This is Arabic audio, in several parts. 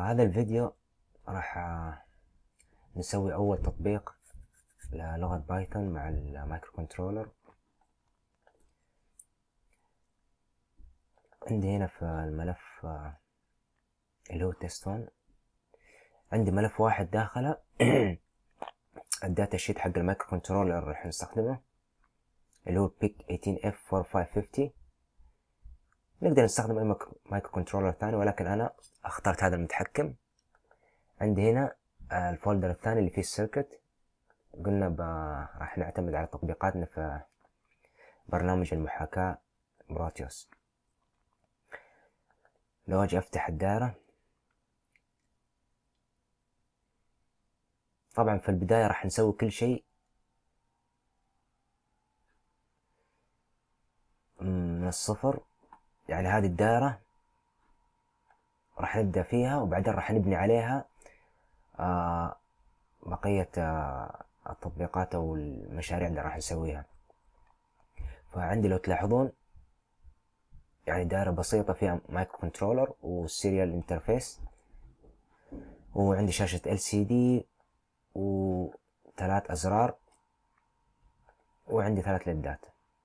هذا الفيديو راح نسوي أول تطبيق للغة بايثون مع المايكرو كنترولر. عندي هنا في الملف اللي هو تيست1 عندي ملف واحد داخله الداتا شيت حق المايكرو كنترولر اللي راح نستخدمه اللي هو PIC18F4550. نقدر نستخدم أي مايكرو كنترولر ثاني، ولكن أنا اخترت هذا المتحكم. عندي هنا الفولدر الثاني اللي فيه السيركت. قلنا راح نعتمد على تطبيقاتنا في برنامج المحاكاة بروتيوس. لو اجي افتح الدائرة، طبعا في البداية راح نسوي كل شيء من الصفر. يعني هذه الدائرة راح نبدأ فيها وبعدين راح نبني عليها بقية التطبيقات او المشاريع اللي راح نسويها. فعندي لو تلاحظون يعني دائرة بسيطة فيها مايكرو كنترولر والسيريال انترفيس، وعندي شاشة LCD وثلاث أزرار، وعندي 3 ليدات.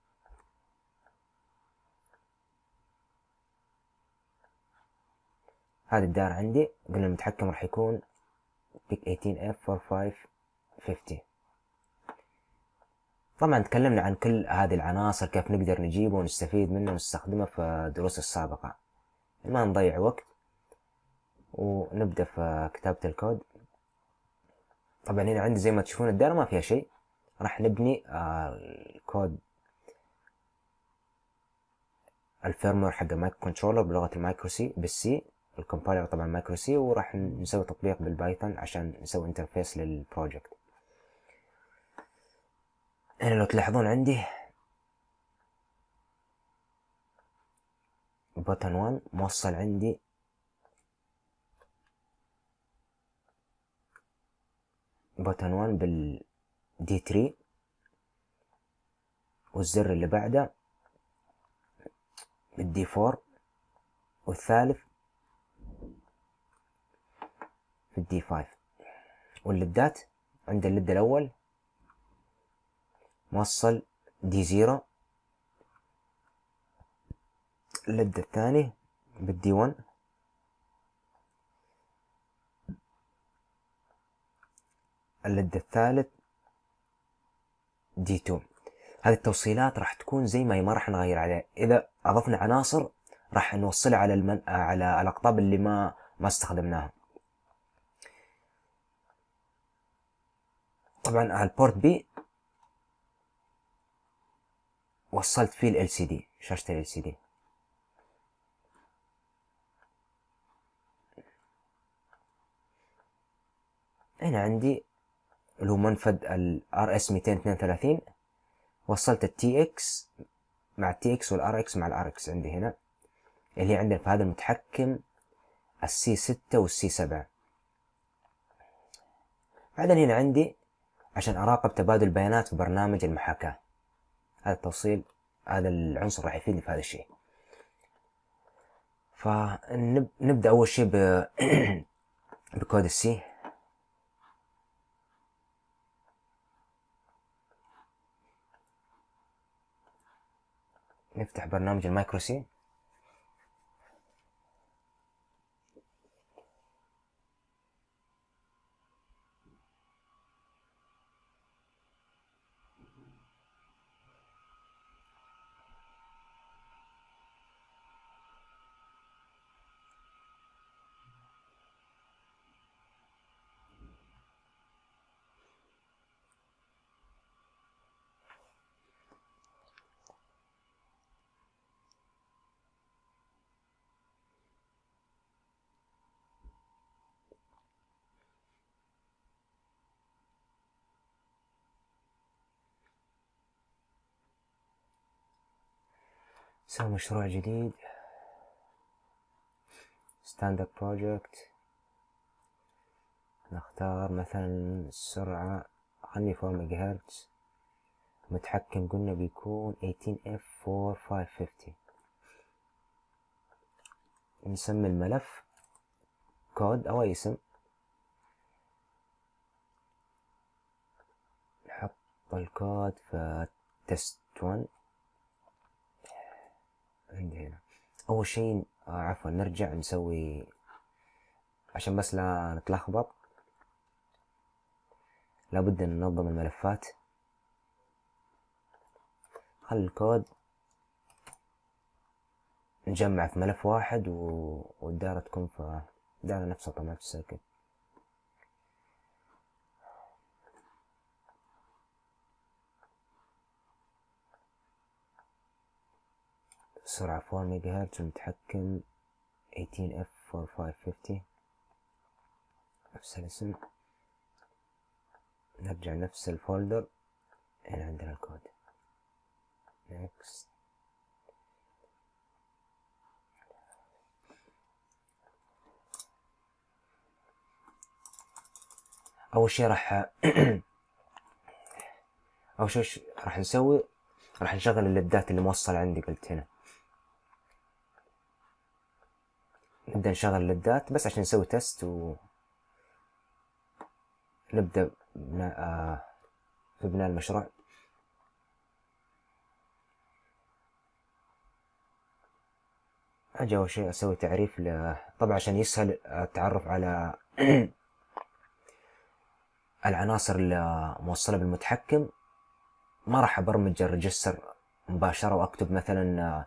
هذه الدائرة عندي. قلنا المتحكم راح يكون PIC18F4550. طبعا تكلمنا عن كل هذه العناصر كيف نقدر نجيبه ونستفيد منه ونستخدمه في الدروس السابقة. ما نضيع وقت ونبدأ في كتابة الكود. طبعا هنا عندي زي ما تشوفون الدائرة ما فيها شيء. راح نبني الكود الفيرموير حق المايكرو كنترولر بلغة المايكرو سي بالسي، الكومبايلر طبعا مايكرو سي، وراح نسوي تطبيق بالبايثون عشان نسوي انترفيس للبروجكت. هنا لو تلاحظون عندي بوتن 1 موصل عندي بوتن 1 بالدي 3، والزر اللي بعده بالدي 4، والثالث في الدي 5. واللدات عند اللد الأول موصل دي 0، اللد الثاني بالدي 1، اللد الثالث دي 2. هذه التوصيلات راح تكون زي ما هي، ما راح نغير عليها. إذا أضفنا عناصر راح نوصلها على الأقطاب اللي ما استخدمناها. طبعا البورت بي وصلت فيه ال LCD، شاشة ال LCD. هنا عندي اللي هو منفذ ال RS232. وصلت ال TX مع ال TX وال RX مع ال RX عندي هنا، اللي عندنا في هذا المتحكم ال C6 وال C7. بعدين هنا عندي عشان أراقب تبادل البيانات في برنامج المحاكاة. هذا التوصيل، هذا العنصر راح يفيدني في هذا الشيء. فنبدأ أول شيء بكود السي. نفتح برنامج المايكرو سي. نسوي مشروع جديد ستاندرد بروجكت. نختار مثلا السرعة، خلني 4 ميجا هرتز. متحكم قلنا بيكون 18F4550. نسمي الملف كود او اي اسم، نحط الكود في تيست 1 عندي هنا. اول شيء عفوا نرجع نسوي عشان بس لا نتلخبط، لابد ان ننظم الملفات. خلي الكود نجمع في ملف واحد والدائرة تكون في دائرة نفسها طبعا في السيركت. سرعة 4 ميجا هرتز، متحكم 18F4550، نفس الاسم. نرجع نفس الفولدر، هنا عندنا الكود. next. أول شي راح نسوي، راح نشغل الليدات اللي موصلة عندي. قلت هنا نبدأ نشغل الليدات بس عشان نسوي تيست ونبدأ في بناء المشروع. أجي أول شيء أسوي تعريف طبعا عشان يسهل التعرف على العناصر اللي موصلة بالمتحكم. ما راح أبرمج الريجستر مباشرة وأكتب مثلا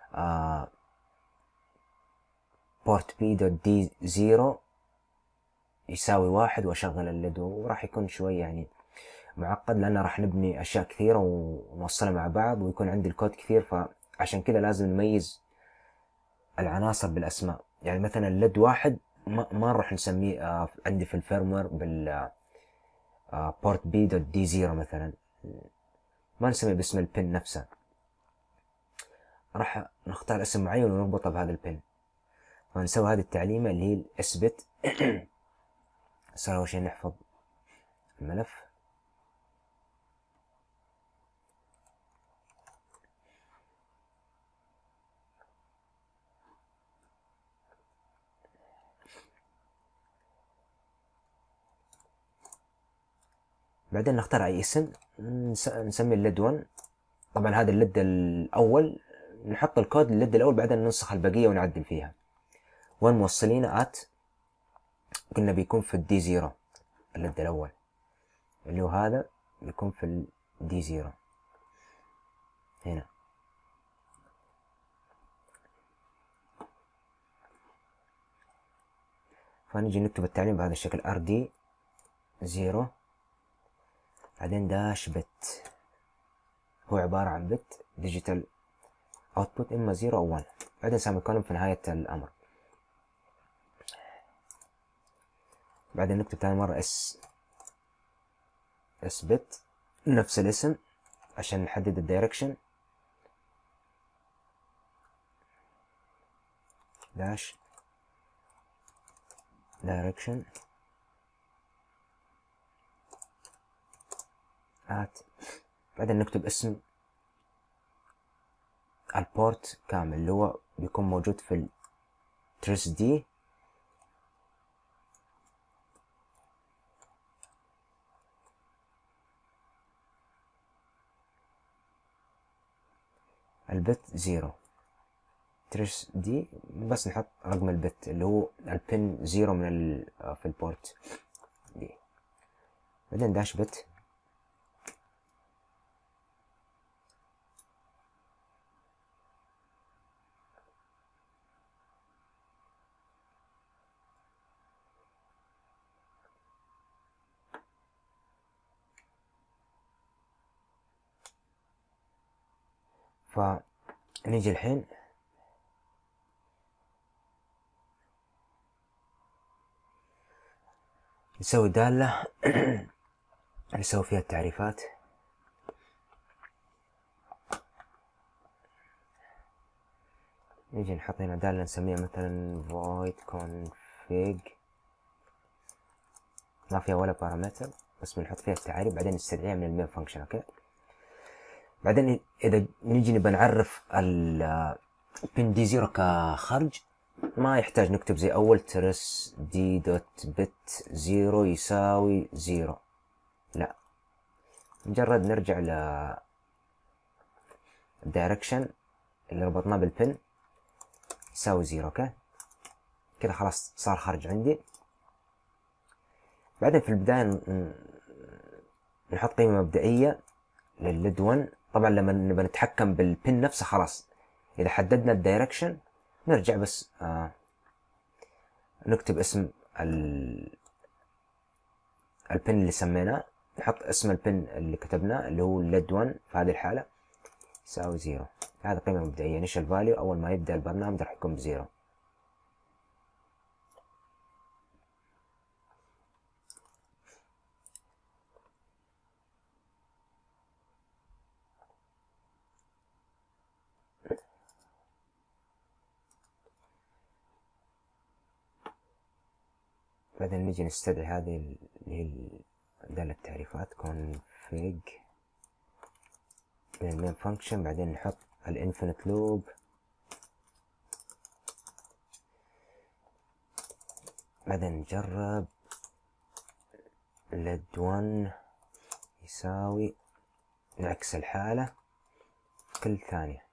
port p.d0 يساوي 1 وأشغل الليد، وراح يكون شوي يعني معقد لأن راح نبني أشياء كثيرة ونوصلها مع بعض ويكون عندي الكود كثير. فعشان كذا لازم نميز العناصر بالأسماء. يعني مثلا الليد 1 ما نروح نسميه عندي في الفيرموير بال port p.d0 مثلا، ما نسميه باسم البن نفسه. راح نختار اسم معين ونربطه بهذا البن. فنسوي هذه التعليمة اللي هي الاثبت. صار أول شيء نحفظ الملف. بعدين نختار أي اسم نسمي الليد 1. طبعا هذا الليد الأول، نحط الكود للليد الأول بعدين ننسخ البقية ونعدل فيها. وين موصلين قلنا بيكون في الدي 0 الليد الأول اللي هو هذا، بيكون في الدي 0 هنا. فنجي نكتب التعليم بهذا الشكل RD 0 بعدين داش بت، هو عبارة عن بت ديجيتال اوتبوت اما 0 او 1، بعدين سامي كولوم في نهاية الامر. بعدين نكتب ثاني مرة اس بت نفس الاسم عشان نحدد الدايركشن، داش دايركشن بعدين نكتب اسم البورت كامل اللي هو بيكون موجود في التريس دي. البت 0 تريس دي، بس نحط رقم البت اللي هو البن 0 من في البورت دي. بعدين داش بت فنيجي الحين نسوي دالة نسوي فيها التعريفات. نيجي نحط هنا دالة نسميها مثلا void config، ما فيها ولا بارامتر بس بنحط فيها التعريف بعدين نستدعيها من المين فانكشن. اوكي، بعدين اذا نيجي نبى نعرف البن دي 0 كخرج، ما يحتاج نكتب زي اول ترس دي دوت بت زيرو يساوي زيرو، لا، مجرد نرجع للدايركشن اللي ربطناه بالبن يساوي زيرو. اوكي كده خلاص صار خارج عندي. بعدين في البداية نحط قيمة مبدئية للليد 1. طبعا لما نبغى نتحكم بالبن نفسه خلاص اذا حددنا الدايركشن نرجع بس نكتب اسم البن اللي سميناه، نحط اسم البن اللي كتبناه اللي هو ليد 1 في هذه الحالة يساوي زيرو. هذا قيمة مبدئية initial value أول ما يبدأ البرنامج راح يكون بزيرو. بعدين نجي نستدعي هذه اللي هي دالة التعريفات config من المين فانكشن. بعدين نحط الانفينيت لوب، بعدين نجرب led 1 يساوي، نعكس الحالة كل ثانية.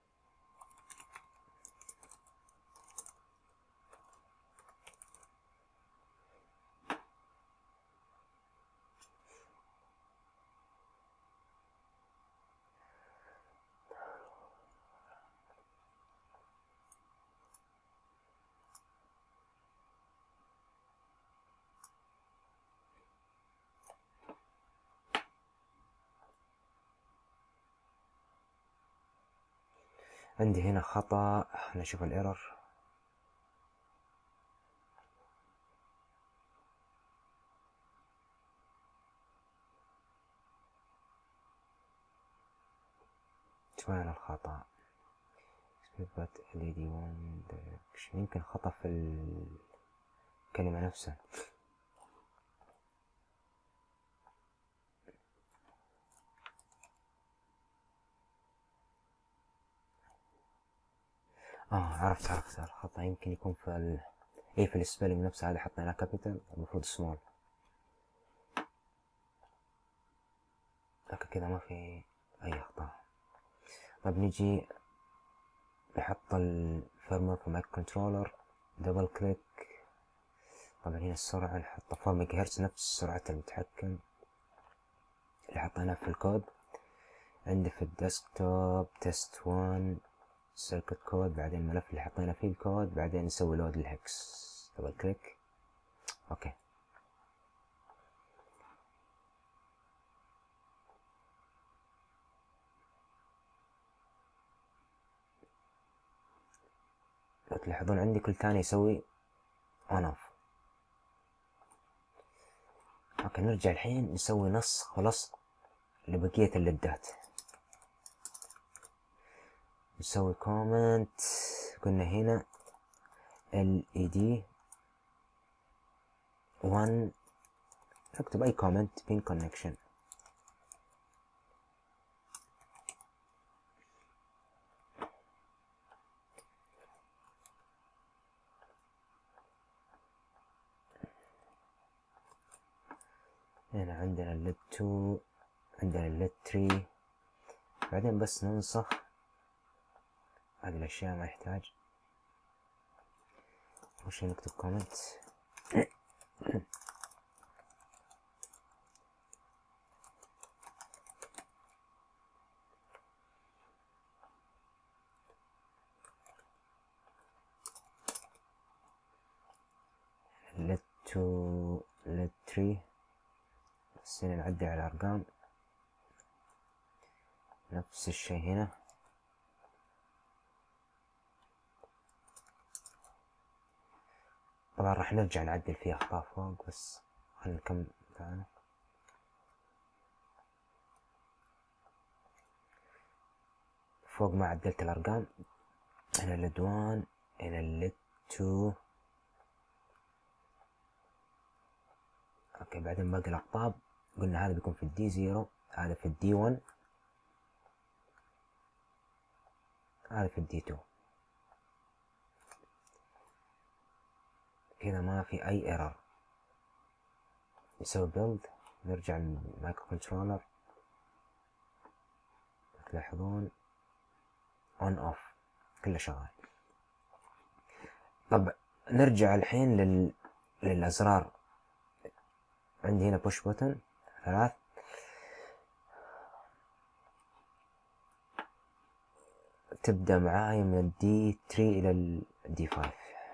عندي هنا خطأ، نشوف الايرور. وين الخطأ؟ LED 1 direction. يمكن خطأ في الكلمة نفسها. عرفت الخطأ يمكن يكون في في السبيلنج نفسه. هذا حطينا كابيتال المفروض سمول، لكن كذا ما في اي اخطاء. طيب نجي نحط الفيرموير في مايكرو كنترولر، دبل كليك. طبعا هنا السرعة نحط 4 ميجا هرتز نفس سرعة المتحكم اللي حطيناه في الكود. عندي في الديسكتوب تيست 1 سيركت كود، بعدين الملف اللي حطينا فيه الكود، بعدين نسوي لود للهكس، دبل كليك. اوكي لو تلاحظون عندي كل ثاني يسوي اون اوف. اوكي نرجع الحين نسوي نسخ ولصق لبقية اللدات. نسوي كومنت، قلنا هنا LED 1، نكتب اي كومنت بين كونكشن. هنا عندنا الليد 2، عندنا الليد 3. بعدين بس ننسخ هذه الاشياء ما يحتاج. اول شي نكتب كومنت let to let 3. بس هنا نعدل على الارقام نفس الشي هنا. طبعا راح نرجع نعدل فيها اخطاء فوق، بس خلينا نكمل معنا. فوق ما عدلت الارقام، هنا الليد 1، هنا الليد 2. اوكي بعدين باقي الاقطاب قلنا هذا بيكون في الدي 0، هذا في الدي 1، هذا في الدي 2. كذا ما في اي ايرور. نسوي بيلد، نرجع للمايكرو كنترولر، تلاحظون اون اوف كله شغال. طب نرجع الحين للازرار. عندي هنا بوش بوتن 3، تبدأ معاي من الدي 3 إلى الدي 5.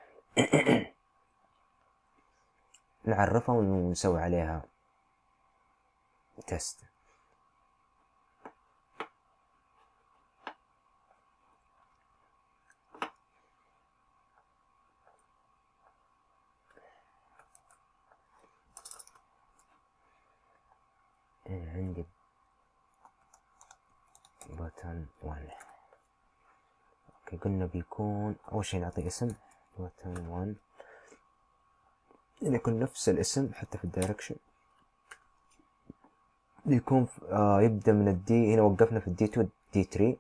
نعرفها ونسوي عليها تيست. عندي بوتن 1. اوكي، قلنا بيكون اول شي نعطي اسم بوتن 1، يكون نفس الاسم حتى في الدايركشن. يكون يبدأ من الدي، هنا وقفنا في الدي 2 دي 3.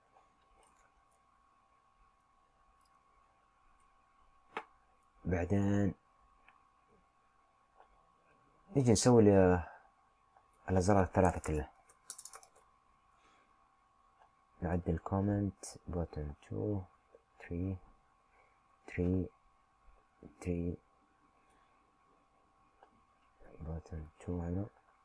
بعدين نيجي نسوي الأزرار الثلاثة كلها. نعدل كومنت بوتن 2 3 3 3 بوتن 2 هنا.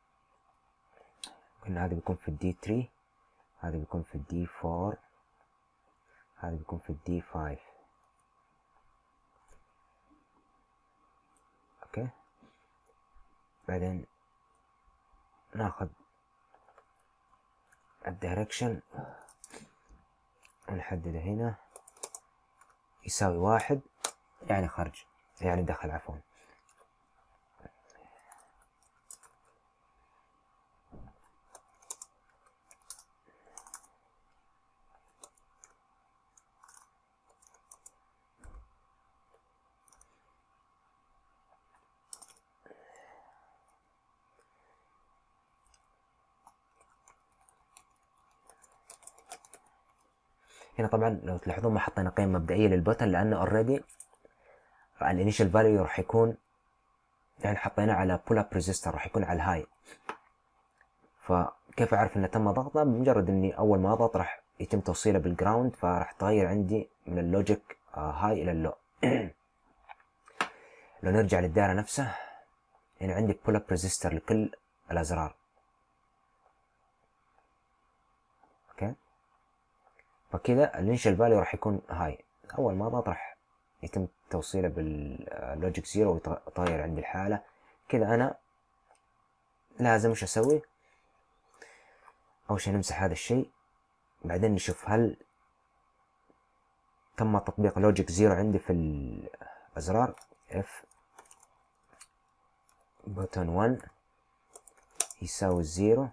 قلنا هذا بيكون في الدي 3، هذا بيكون في الدي 4، هذا بيكون في الدي 5. اوكي، بعدين ناخذ الدايركشن ونحدده هنا يساوي 1، يعني خرج، يعني دخل عفوا. هنا طبعا لو تلاحظون ما حطينا قيمة مبدئية للبوتن، لأنه اوريدي الانيشال فاليو راح يكون، يعني حطيناه على بول اب ريزيستر، راح يكون على الهاي. فكيف اعرف انه تم ضغطه؟ بمجرد اني اول ما اضغط راح يتم توصيله بالجراوند، فراح تغير عندي من اللوجيك هاي الى اللو. لو نرجع للدائرة نفسها، هنا عندي بول اب ريزيستر لكل الازرار. اوكي، فكذا الانيشال فاليو راح يكون هاي، اول ما اضغط راح يتم توصيله باللوجيك زيرو ويتغير عندي الحالة. كذا انا لازم وش اسوي؟ اول شي نمسح هذا الشيء، بعدين نشوف هل تم تطبيق لوجيك زيرو عندي في الازرار. اف بوتن 1 يساوي 0،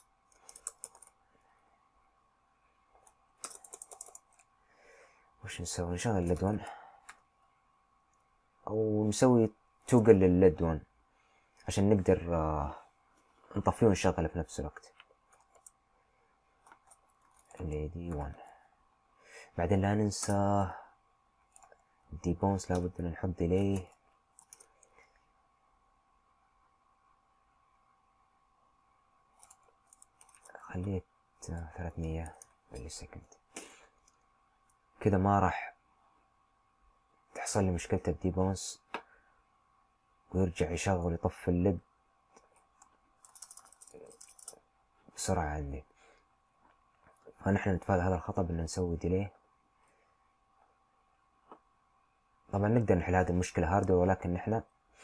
وش نسوي؟ نشغل الليد 1 او نسوي توجل للليد 1 عشان نقدر نطفيه ونشغله في نفس الوقت. ليدي 1. بعدين لا ننسى دي بونس، لابد ان نحط ديلي. خليه 300 ملي سكند، كذا ما راح تحصل لي مشكلة الدي بونس ويرجع يشغل يطفي الليد بسرعة عندي. فنحن نتفادى هذا الخطأ بأن نسوي ديلي. طبعا نقدر نحل هذه المشكلة هاردوير، ولكن نحن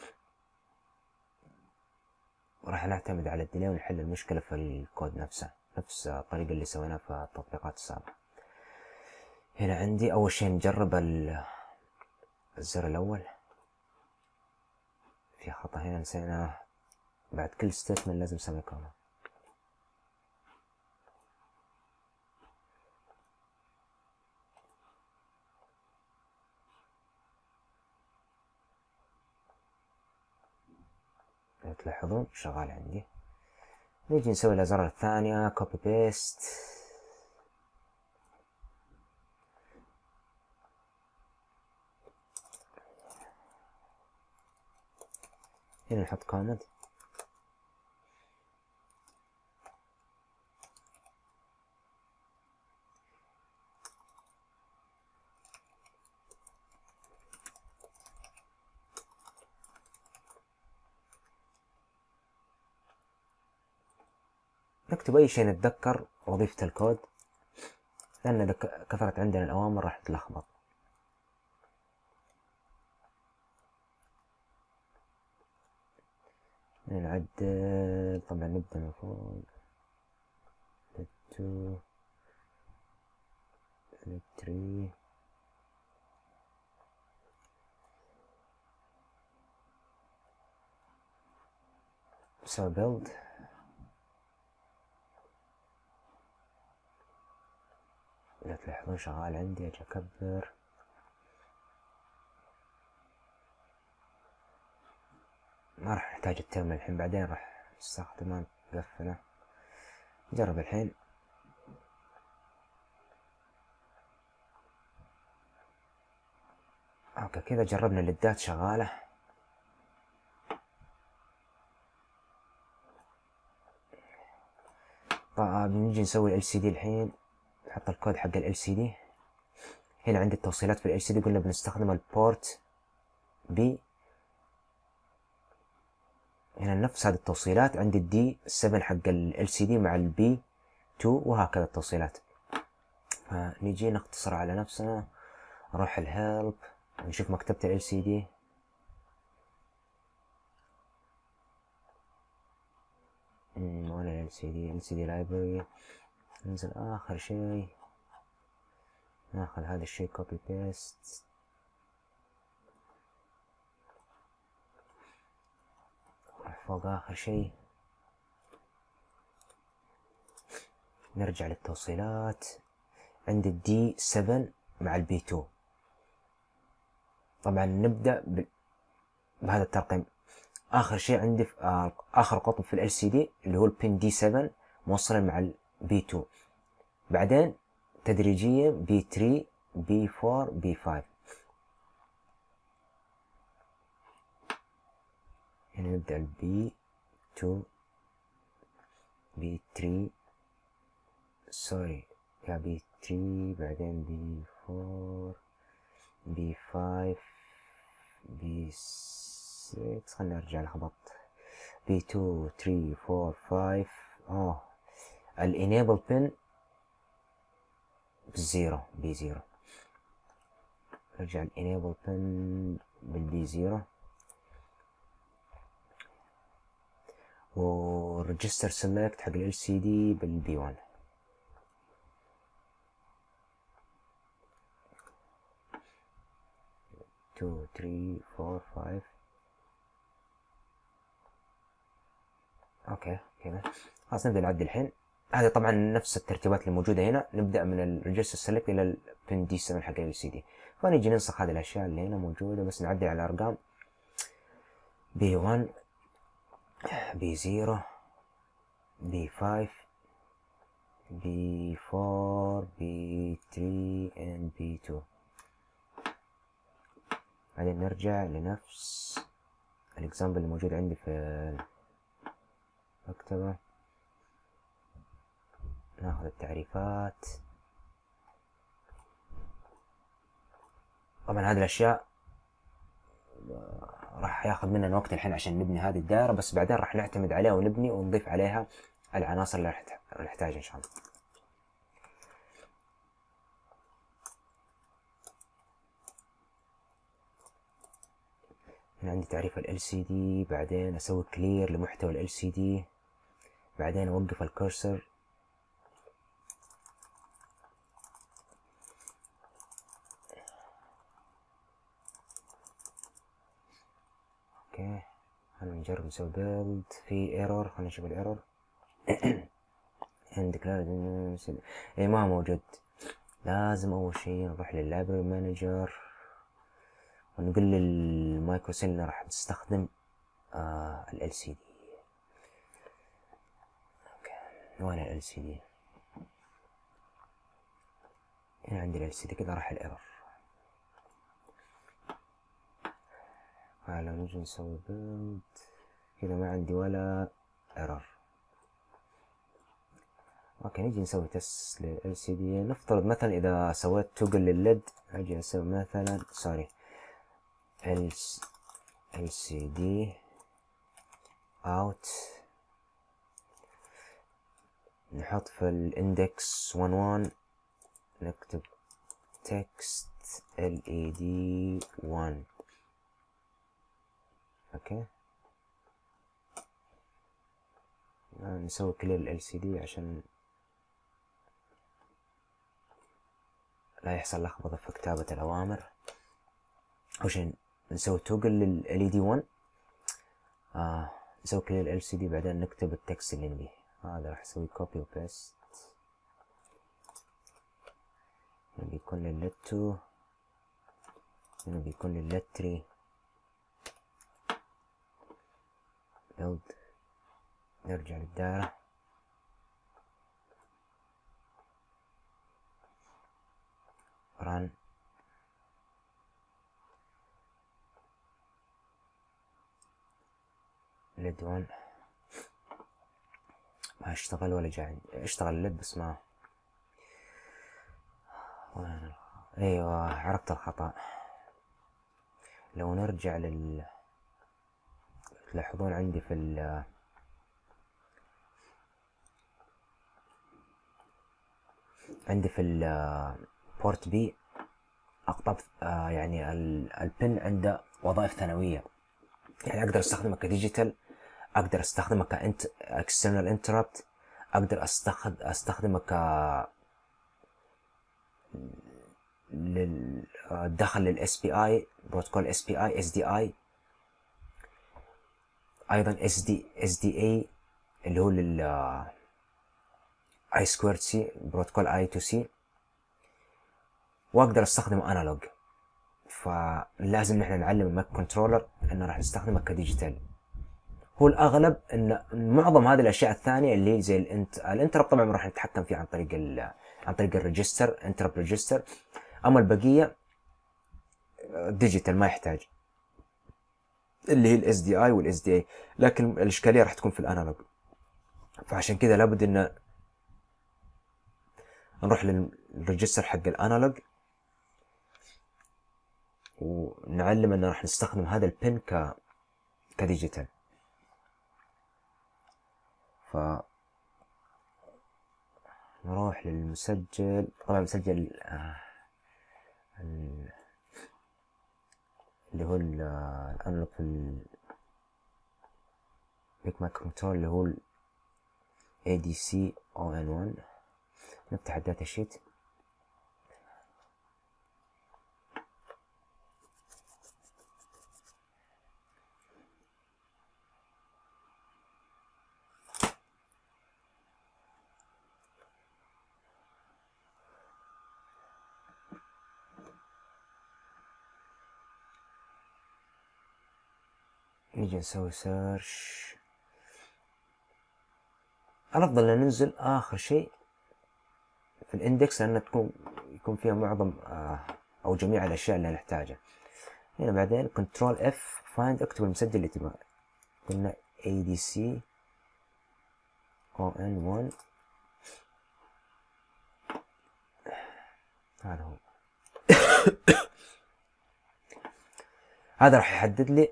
راح نعتمد على الديلي ونحل المشكلة في الكود نفسه، نفس الطريقة اللي سويناها في التطبيقات السابقة. هنا عندي أول شيء نجرب الزر الأول. في خطأ هنا نسينا، بعد كل ستيتمنت لازم سيمي كولون. تلاحظون شغال عندي. نيجي نسوي الأزرار الثانية كوبي بيست. هنا نحط كومنت. نكتب أي شيء نتذكر وظيفة الكود، لأن إذا كثرت عندنا الأوامر راح تلخبط. نعدل، طبعا نبدأ من فوق. 2 3 نسوي بيلد. إذا تلاحظون شغال عندي، أجي أكبر. ما راح نحتاج الترمينال الحين، بعدين راح نستخدمه نقفله. نجرب الحين. اوكي كذا جربنا الليدات شغالة. طيب نجي نسوي LCD الحين. نحط الكود حق LCD. هنا عندي التوصيلات في LCD، قلنا بنستخدم البورت بي. هنا نفس هذه التوصيلات، عندي الدي 7 حق LCD مع البي 2، وهكذا التوصيلات. فنجي نختصر على نفسنا، نروح الهيلب، نشوف مكتبة LCD. وين LCD library. ننزل آخر شيء، ناخذ هذا الشيء كوبي بيست. فوق آخر شيء، نرجع للتوصيلات. عندي الدي 7 مع البي 2. طبعا نبدأ بهذا الترقيم. آخر شيء عندي آخر قطب في LCD اللي هو البين دي 7 موصلا مع البي 2. بعدين تدريجيا بي 3 بي 4 بي 5. هنا نبدأ البي 2 بي 3 سوري يا بي 3، بعدين بي 4 بي 5 بي 6. خلنا نرجع لخبط. بي 2 3 4 5. الانيبل بن بالزيرو، بي 0. نرجع الانيبل بن بالبي 0، والريجستر سيلكت حق LCD بالبي 1. two 3 4 5. اوكي كذا خلاص نبدأ نعدل الحين. هذه طبعا نفس الترتيبات اللي موجودة هنا. نبدأ من الريجستر سيلكت إلى البن دي 7 حق LCD. فنيجي ننسخ هذه الأشياء اللي هنا موجودة، بس نعدل على الأرقام. بي 1 بي 0 بي 5 بي 4 بي 3 and بي 2. بعدين نرجع لنفس الإكزامبل اللي موجود عندي في المكتبة. ناخذ التعريفات. طبعا هذه الأشياء راح ياخذ مننا وقت الحين عشان نبني هذه الدائرة، بس بعدين راح نعتمد عليها ونبني ونضيف عليها العناصر اللي راح نحتاجها إن شاء الله. هنا عندي تعريف ال LCD، بعدين أسوي كلير لمحتوى ال LCD، بعدين أوقف الكرسر. اوكي خلينا نجرب نسوي بيلد. في ايرور، خلينا نشوف الايرور. عندك اي ما موجود. لازم اول شيء نروح لللايبرري مانجر ونقول للمايكرو سيل راح نستخدم ال LCD. اوكي وين ال LCD؟ هنا عندي ال LCD. كذا راح الايرور. لو نجي نسوي بيلد كذا ما عندي ولا ايرور. اوكي نجي نسوي تست لل LCD. نفترض مثلا اذا سويت توجل للليد، اجي اسوي مثلا سوري LCD out، نحط في الاندكس 11 نكتب text LED 1. اوكي نسوي كلير LCD عشان لا يحصل لخبطة في كتابة الأوامر. أول شي نسوي توجل لل LED 1، نسوي كلير LCD، بعدين نكتب التكست اللي نبيه. هذا راح اسوي كوبي وبيست. هنا بيكون لل LED 2، هنا بيكون لل LED 3. لود، نرجع للدائرة، run. LED 1 ما اشتغل ولا جاي، اشتغل الليد بس ما. ايوه عرفت الخطأ. لو نرجع تلاحظون عندي في البورت بي اقطاب، يعني البن عنده وظائف ثانوية، يعني اقدر استخدمه كديجيتال، اقدر استخدمه كانت اكسترنال انتربت، اقدر استخدمه دخل للاس بي اي، بروتوكول اس بي اي، اس دي اي، ايضا اس دي اي اللي هو لل اي سكويرد سي، بروتوكول اي تو سي، واقدر استخدمه انالوج. فلازم نحن نعلم المايك كنترولر انه راح نستخدمه كديجيتال. هو الاغلب ان معظم هذه الاشياء الثانيه اللي زي الانترب طبعا راح نتحكم فيه عن طريق الريجستر، انترب ريجستر. اما البقيه ديجيتال ما يحتاج، اللي هي الاس دي اي والاس دي اي، لكن الاشكاليه راح تكون في الانالوج. فعشان كذا لابد ان نروح للريجستر حق الانالوج ونعلم ان راح نستخدم هذا البن كديجيتال. ف نروح للمسجل، طبعا مسجل اللي هو الانالوج في البيك مايكرو كنترول اللي هو ADC ON1. نفتح الداتا شيت، نيجي نسوي سيرش. الافضل ان ننزل اخر شيء في الاندكس لان يكون فيها معظم او جميع الاشياء اللي نحتاجها. هنا بعدين كنترول اف فايند، اكتب المسجل اللي تبغاه. قلنا ADC ON1، هذا هو. هذا راح يحدد لي،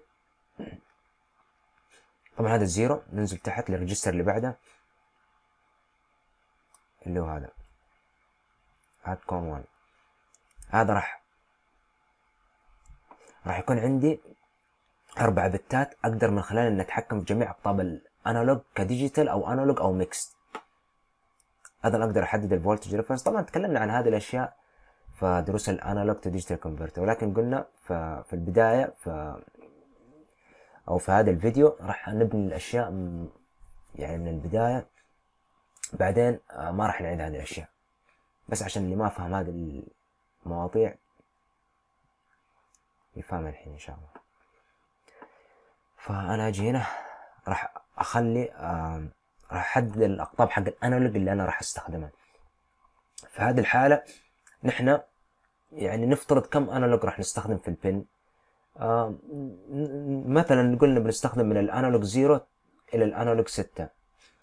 طبعا هذا الزيرو. ننزل تحت للريجستر اللي بعده اللي هو هذا كون 1. هذا راح يكون عندي 4 بتات، اقدر من خلال ان اتحكم في جميع اقطاب الانالوج كديجيتال او انالوج او ميكس. هذا اللي اقدر احدد الفولتج ريفرنس. طبعا تكلمنا عن هذه الاشياء في دروس الانالوج تو ديجيتال كونفرتر، ولكن قلنا في البدايه او في هذا الفيديو راح نبني الاشياء يعني من البدايه، بعدين ما راح نعيد هذه الاشياء، بس عشان اللي ما فهم هذه المواضيع يفهم الحين ان شاء الله. فانا اجي هنا راح اخلي راح احدد الاقطاب حق الانالوج اللي انا راح استخدمها. في هذه الحاله نحن يعني نفترض كم انالوج راح نستخدم في البن. مثلا قلنا بنستخدم من الانالوج 0 الى الانالوج 6.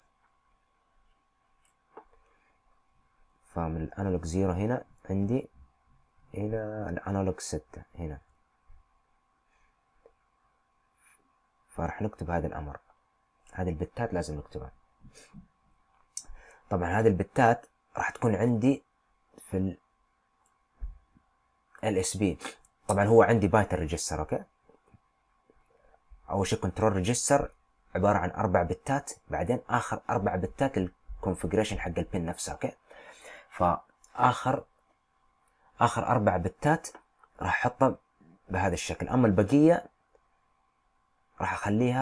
فمن الانالوج 0 هنا عندي الى الانالوج 6 هنا. فراح نكتب هذا الامر، هذه البتات لازم نكتبها. طبعا هذه البتات راح تكون عندي في ال اس بي. طبعا هو عندي بايت الريجستر. اوكي، اول شيء كنترول ريجستر عباره عن 4 بتات، بعدين اخر 4 بتات للكونفجريشن حق البن نفسه. اوكي، فاخر 4 بتات راح احطها بهذا الشكل، اما البقيه راح اخليها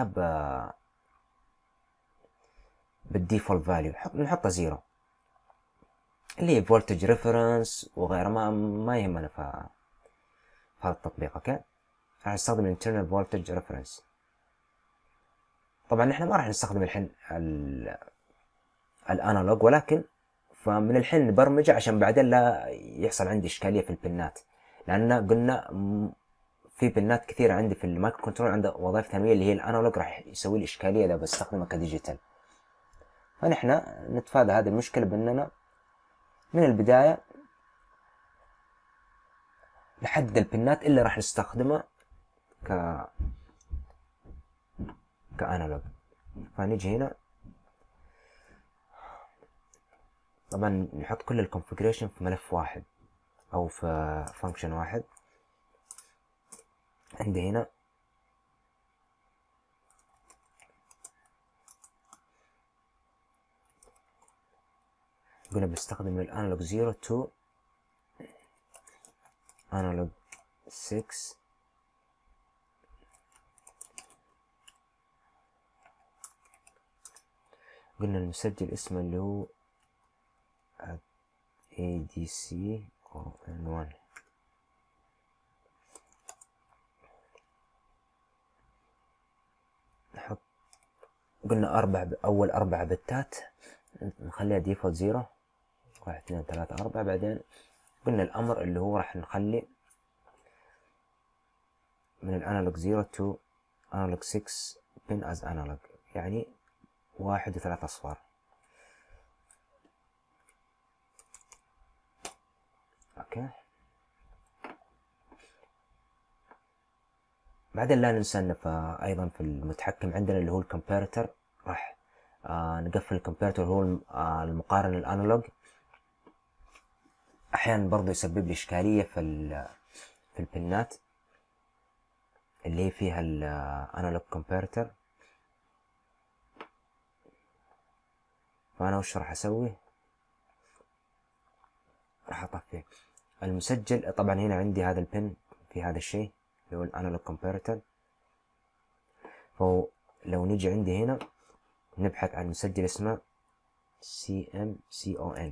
بالديفولت فاليو، نحطها 0 اللي هي فولتج ريفرنس وغيره، ما يهمنا في هذا التطبيق. اوكي، راح نستخدم internal voltage reference. طبعا نحن ما راح نستخدم الحين الانالوج، ولكن فمن الحين نبرمجه عشان بعدين لا يحصل عندي اشكاليه في البنات، لان قلنا في بنات كثيره عندي في المايكرو كنترول عنده وظائف ثانويه اللي هي الانالوج، راح يسوي لي اشكاليه اذا بستخدمه كديجيتال. فنحن نتفادى هذه المشكله باننا من البدايه نحدد البنات اللي راح نستخدمها كانالوج. فنيجي هنا طبعا نحط كل الكونفجريشن في ملف واحد او في فانكشن واحد. عندي هنا قلنا بنستخدم من الانالوج 0 to انالوج 6. قلنا المسجل اسمه اللي هو ADC أو N1. نحط قلنا أول 4 بتات نخليها ديفولت 0 1 2 3 4. بعدين قلنا الأمر اللي هو راح نخلي من الانالوج 0 to انالوج 6 pin as analog، يعني 1 و3 أصفار. اوكي، بعدين لا ننسى ان ايضا في المتحكم عندنا اللي هو الكمبيرتر، راح نقفل الكمبيرتر هو المقارن الانالوج. احيانا برضو يسبب لي اشكاليه في البنات اللي هي فيها الانالوج كمبيرتر. فانا وش راح اسوي؟ راح اطفي المسجل. طبعا هنا عندي هذا البن في هذا الشيء اللي هو الانالوج كمبيرتر. فلو نيجي عندي هنا نبحث عن مسجل اسمه CMCON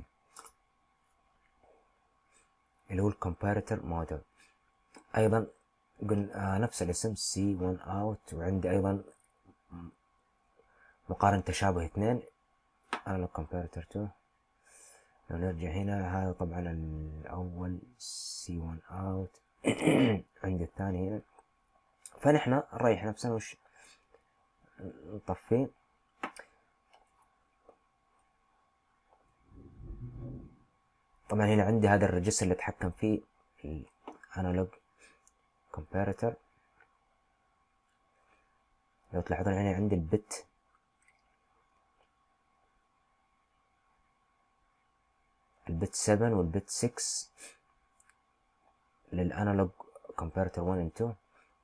اللي هو الكمبيرتر موديل. ايضا قلنا نفس الاسم C1 out، وعندي ايضا مقارن تشابه 2 انالوج كمبيرتر 2. لو نرجع هنا هذا طبعا الاول C1 out عندي الثاني هنا. فنحن نريح نفسنا وش نطفيه. طبعا هنا عندي هذا الريجستر اللي اتحكم فيه الانالوج كمبيرتر. لو تلاحظون هنا عندي البت البت 7 والبت 6 للانالوج كمبيرتر 1 و 2.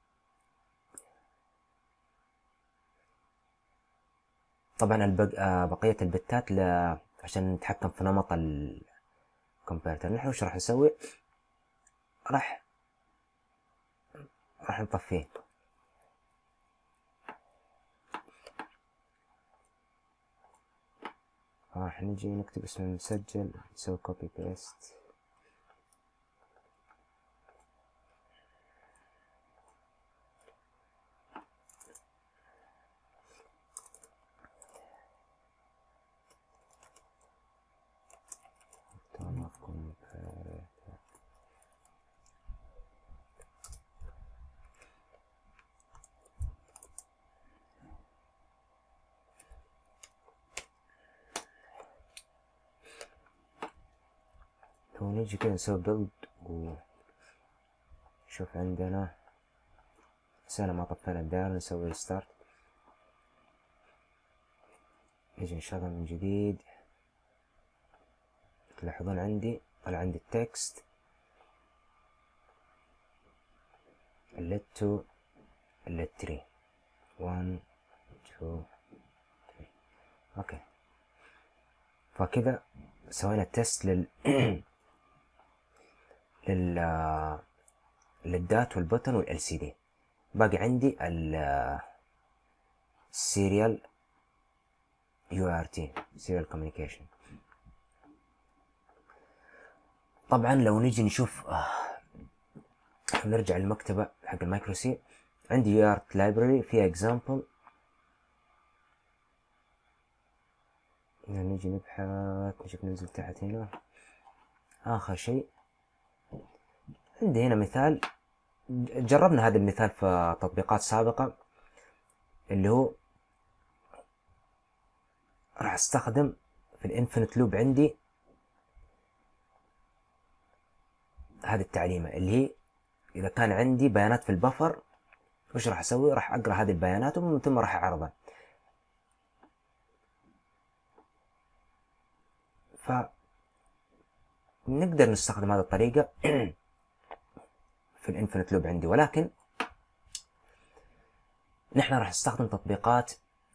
طبعا بقية البتات عشان نتحكم في نمط الكمبيرتر. نحن وش راح نسوي؟ راح نطفيه. راح نجي نكتب اسم المسجل، نسوي كوبي بيست. ونيجي كده نسوي بيلد وشوف عندنا سنة ما طفينا الدائرة، نسوي ريستارت، نيجي نشغل من جديد. تلاحظون عندي طلع عندي التكست الليت 2 الليت 3 1 2 3. اوكي، فكذا سوينا التست للدات والبوتن والال سي دي. باقي عندي السيريال يو ار تي سيريال كوميونيكيشن. طبعا لو نيجي نشوف نرجع للمكتبة حق المايكرو سي، عندي يو ار لايبراري فيها اكزامبل. نيجي نبحث، نشوف ننزل تحت هنا. اخر شيء عندي هنا مثال، جربنا هذا المثال في تطبيقات سابقة، اللي هو راح استخدم في الانفينيت لوب عندي هذه التعليمة اللي هي اذا كان عندي بيانات في البفر وش راح اسوي؟ راح اقرا هذه البيانات ومن ثم راح اعرضها. فنقدر نستخدم هذه الطريقة في الانفينيت لوب عندي، ولكن نحن راح نستخدم تطبيقات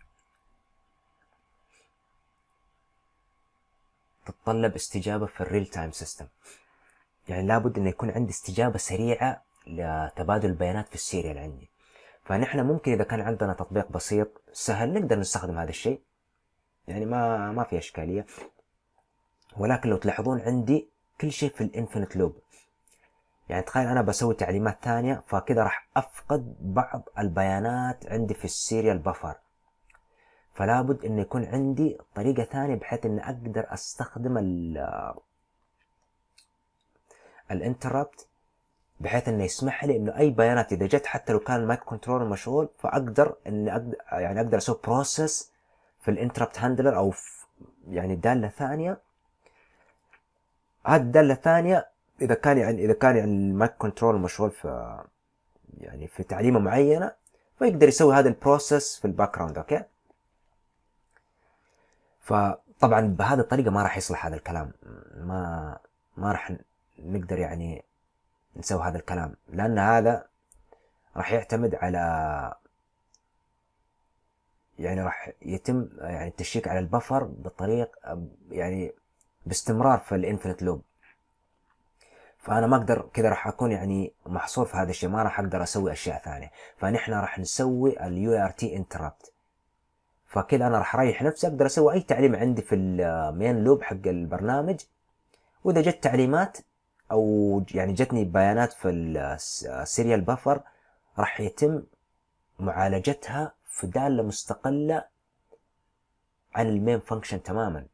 تتطلب استجابة في الريل تايم سيستم، يعني لابد انه يكون عندي استجابة سريعة لتبادل البيانات في السيريال عندي. فنحن ممكن اذا كان عندنا تطبيق بسيط سهل نقدر نستخدم هذا الشيء، يعني ما في اشكالية. ولكن لو تلاحظون عندي كل شيء في الانفينيت لوب، يعني تخيل انا بسوي تعليمات ثانية، فكذا راح افقد بعض البيانات عندي في السيريال بفر. فلا بد انه يكون عندي طريقة ثانية بحيث اني اقدر استخدم الانتربت، بحيث انه يسمح لي انه اي بيانات اذا جت حتى لو كان المايكرو كنترولر مشغول، فاقدر اني يعني اقدر اسوي بروسيس في الانتربت هاندلر او في يعني دالة ثانية. هذه الدالة الثانية اذا كان يعني المايكرو كنترولر مشغول في يعني في تعليمة معينة، فيقدر يسوي هذا البروسيس في الباك جراوند. اوكي، فطبعا بهذه الطريقة ما راح يصلح هذا الكلام، ما راح نقدر يعني نسوي هذا الكلام، لأن هذا راح يعتمد على يعني راح يتم يعني التشيك على البفر بطريق يعني باستمرار في الانفينيت لوب. فأنا ما أقدر كذا، راح أكون يعني محصور في هذا الشيء، ما راح أقدر أسوي أشياء ثانية. فنحن راح نسوي اليو ار تي انتربت، فكذا أنا راح أريح نفسي، أقدر أسوي أي تعليم عندي في المين لوب حق البرنامج، وإذا جت تعليمات أو يعني جتني بيانات في السيريال بفر راح يتم معالجتها في دالة مستقلة عن المين فانكشن تماما.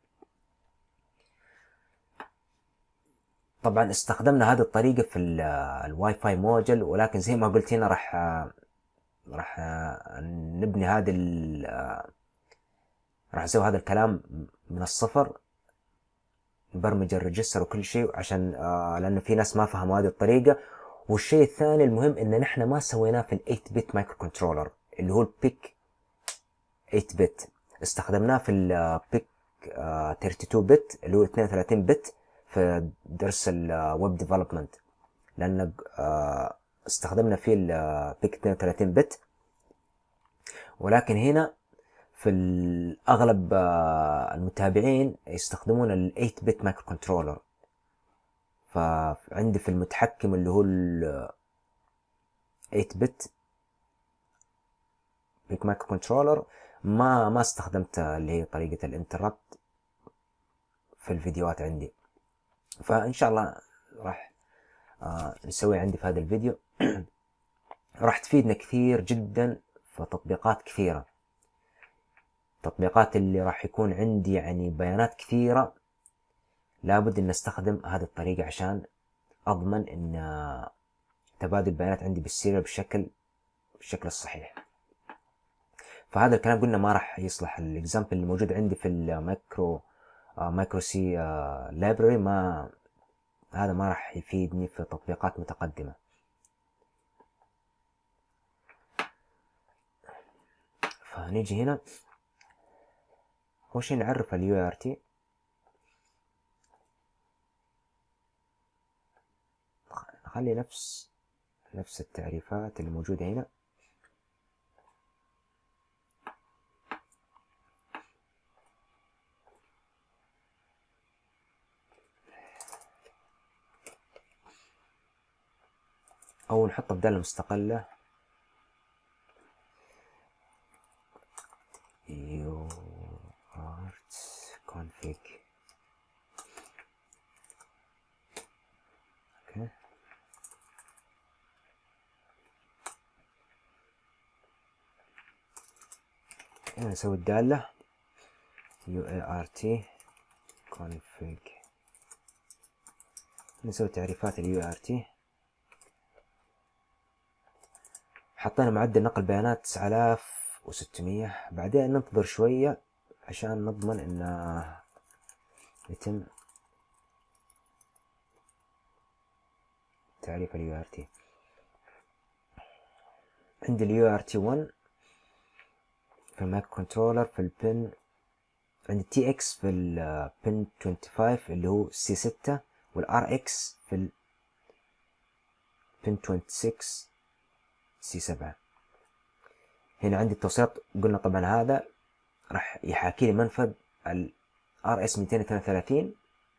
طبعا استخدمنا هذه الطريقة في الواي فاي موجل، ولكن زي ما قلت هنا راح نبني راح نسوي هذا الكلام من الصفر، نبرمج الريجستر وكل شيء، عشان لأنه في ناس ما فهموا هذه الطريقة. والشيء الثاني المهم إن نحن ما سويناه في ال 8 بت مايكرو كنترولر اللي هو البيك 8 بت، استخدمناه في البيك 32 بت اللي هو 32 بت في درس الويب ديفلوبمنت، لأن استخدمنا فيه البيك 32 بت. ولكن هنا في الأغلب المتابعين يستخدمون ال 8 بت مايكرو كنترولر، فعندي في المتحكم اللي هو ال 8 بت بيك مايكرو كنترولر ما استخدمت اللي هي طريقة الانتربت في الفيديوهات عندي. فإن شاء الله راح نسوي عندي في هذا الفيديو راح تفيدنا كثير جدا في تطبيقات كثيرة، تطبيقات اللي راح يكون عندي يعني بيانات كثيرة، لابد ان استخدم هذه الطريقة عشان اضمن ان تبادل البيانات عندي بالسيريال بالشكل الصحيح. فهذا الكلام قلنا ما راح يصلح، الاكزامبل اللي موجود عندي في المايكرو سي لايبراري ما هذا ما راح يفيدني في تطبيقات متقدمة. فنيجي هنا أول شي نعرف ال UART. نخلي نفس التعريفات اللي موجودة هنا. أو نحطها بدالة مستقلة UART config. اوكي، هنا نسوي الدالة UART config. نسوي تعريفات ال UART. حطينا معدل نقل بيانات 9600. بعدين ننتظر شوية عشان نضمن انه يتم تعريف ال UART. عندي ال UART 1 في المايكرو كنترولر في البن. عندي TX في البن 25 اللي هو C6، والRX في البن 26 C7. هنا عندي التوصيلات. قلنا طبعا هذا راح يحاكي لي منفذ ال RS 232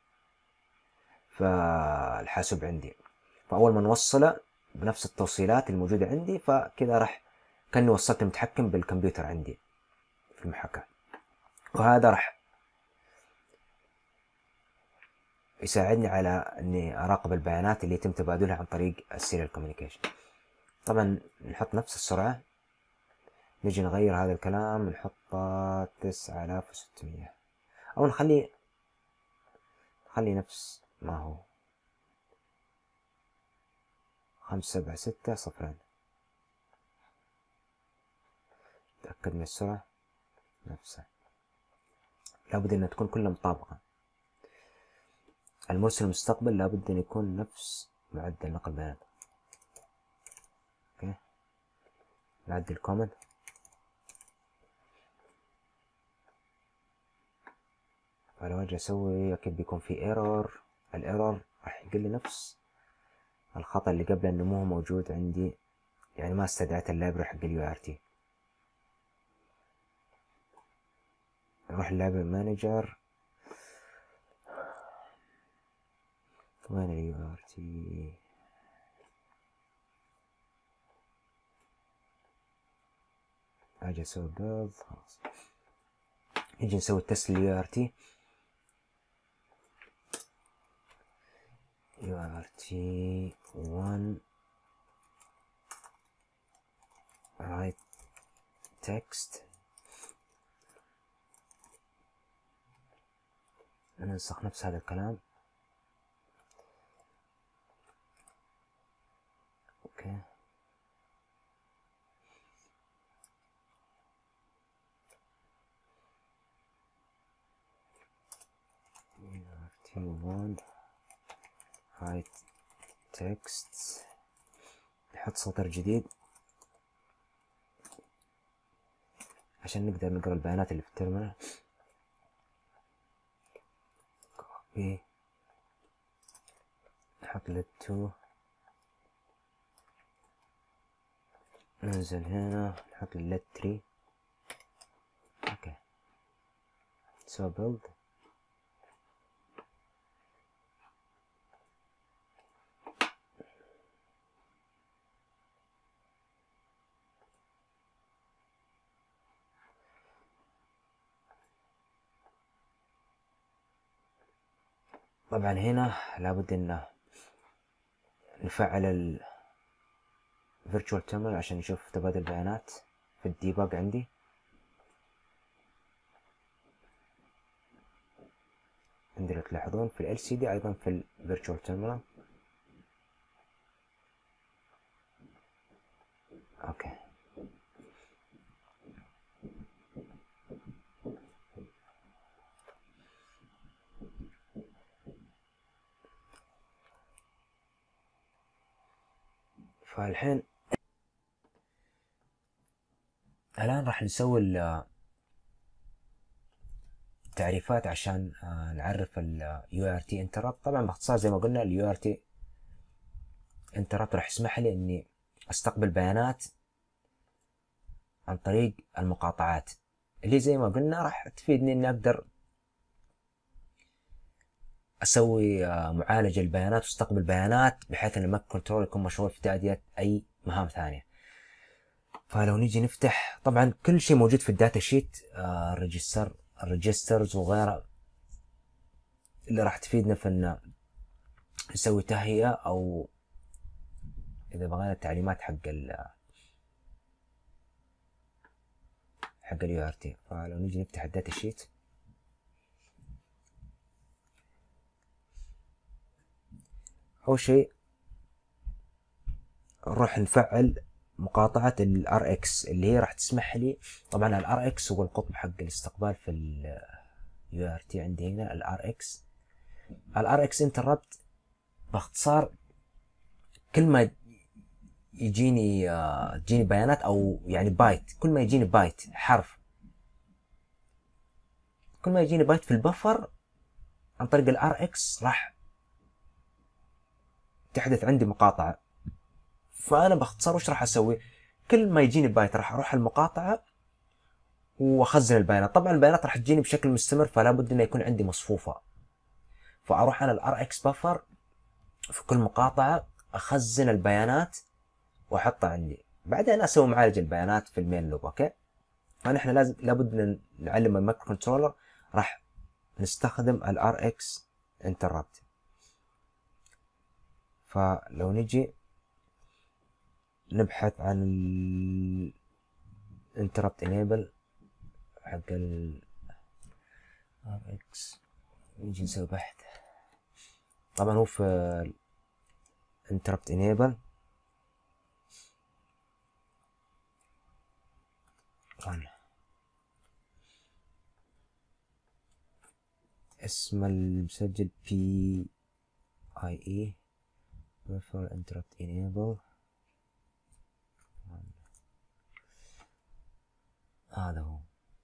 فالحاسوب عندي. فأول ما نوصله بنفس التوصيلات الموجودة عندي، فكذا راح كأني وصلت المتحكم بالكمبيوتر عندي في المحاكاة. وهذا راح يساعدني على اني اراقب البيانات اللي يتم تبادلها عن طريق السيريال كوميونيكيشن. طبعا نحط نفس السرعة. نجي نغير هذا الكلام نحطه 9600، او نخلي نفس ما هو 576 تأكد من السرعة نفسها. لابد ان تكون كلها مطابقة. المرسل المستقبل لابد ان يكون نفس معدل نقل البيانات. اوكي، نعدل كومن. فلو اجي اسوي اكيد بيكون في ايرور. الايرور راح يقول لي نفس الخطأ اللي قبل انه مو موجود عندي، يعني ما استدعيت اللايبرري حق ال UART. نروح اللايبرري مانجر. وين ال UART؟ اجي اسوي بيلد. خلاص نجي نسوي تست لل UART. UART 1 write text. ننسخ نفس هذا الكلام. اوكي، UART 1 write text. نحط سطر جديد عشان نقدر نقرأ البيانات اللي في التيرمينال. كوبي، نحط let2، ننزل هنا نحط let3. اوكي، نسوي بيلد. طبعا هنا لابد ان نفعل ال virtual terminal عشان نشوف تبادل البيانات في الديباج عندي. لو تلاحظون في ال LCD ايضا في ال virtual terminal. اوكي، فالحين الآن راح نسوي التعريفات عشان نعرف ال UART interrupt. طبعا باختصار زي ما قلنا ال UART interrupt راح يسمح لي اني استقبل بيانات عن طريق المقاطعات، اللي زي ما قلنا راح تفيدني اني اقدر اسوي معالجة البيانات واستقبل بيانات بحيث ان المايكرو كنترول يكون مشغول في تأدية اي مهام ثانية. فلو نيجي نفتح، طبعا كل شيء موجود في الداتا شيت، الريجسترز وغيرها اللي راح تفيدنا في ان نسوي تهيئة او اذا بغينا التعليمات حق ال UART. فلو نيجي نفتح الداتا شيت، اول شيء نروح نفعل مقاطعة ال RX اللي هي راح تسمح لي، طبعا ال RX هو القطب حق الاستقبال في ال UART. عندي هنا ال RX interrupt باختصار كل ما يجيني بيانات او يعني بايت، كل ما يجيني بايت حرف، كل ما يجيني بايت في البفر عن طريق ال RX راح تحدث عندي مقاطعة. فانا باختصار وش راح اسوي؟ كل ما يجيني بايت راح اروح المقاطعة واخزن البيانات. طبعا البيانات راح تجيني بشكل مستمر، فلا بد انه يكون عندي مصفوفة. فاروح انا ال RX بفر في كل مقاطعة اخزن البيانات واحطها عندي، بعدين اسوي معالجة البيانات في المين لوب. اوكي، فنحن لابد نعلم المايكرو كنترولر راح نستخدم ال RX interrupt. فلو نجي نبحث عن ال interrupt enable حق ال RX، نجي نسوي بحث. طبعا هو في interrupt enable اسم المسجل PIE Peripheral Interrupt Enable. هذا هو.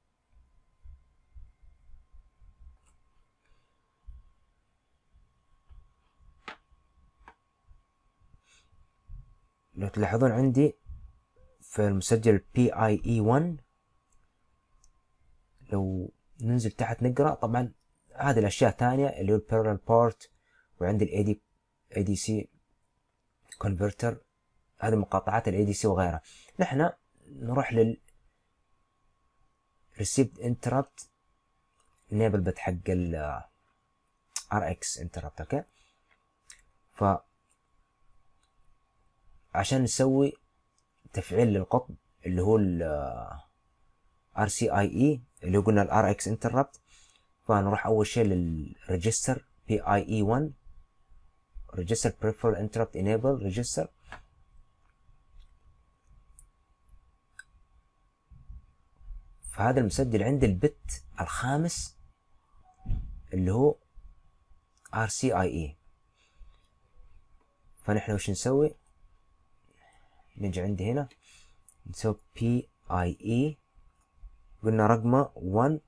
لو تلاحظون عندي في المسجل PIE1، لو ننزل تحت نقرأ، طبعا هذه الأشياء تانية اللي هو البارallel port، وعندي ال ADC converter، هذه مقاطعات ال ADC وغيرها. نحن نروح لل received interrupt enable بت حق ال RX interrupt. اوكي، عشان نسوي تفعيل للقطب اللي هو ال RCIE اللي هو قلنا ال RX interrupt، فنروح اول شيء للريجستر PIE1 register peripheral interrupt enable register. فهذا المسجل عندي البت الخامس اللي هو RCIE. فنحن وش نسوي؟ نجي عندي هنا نسوي PIE، قلنا رقمه 1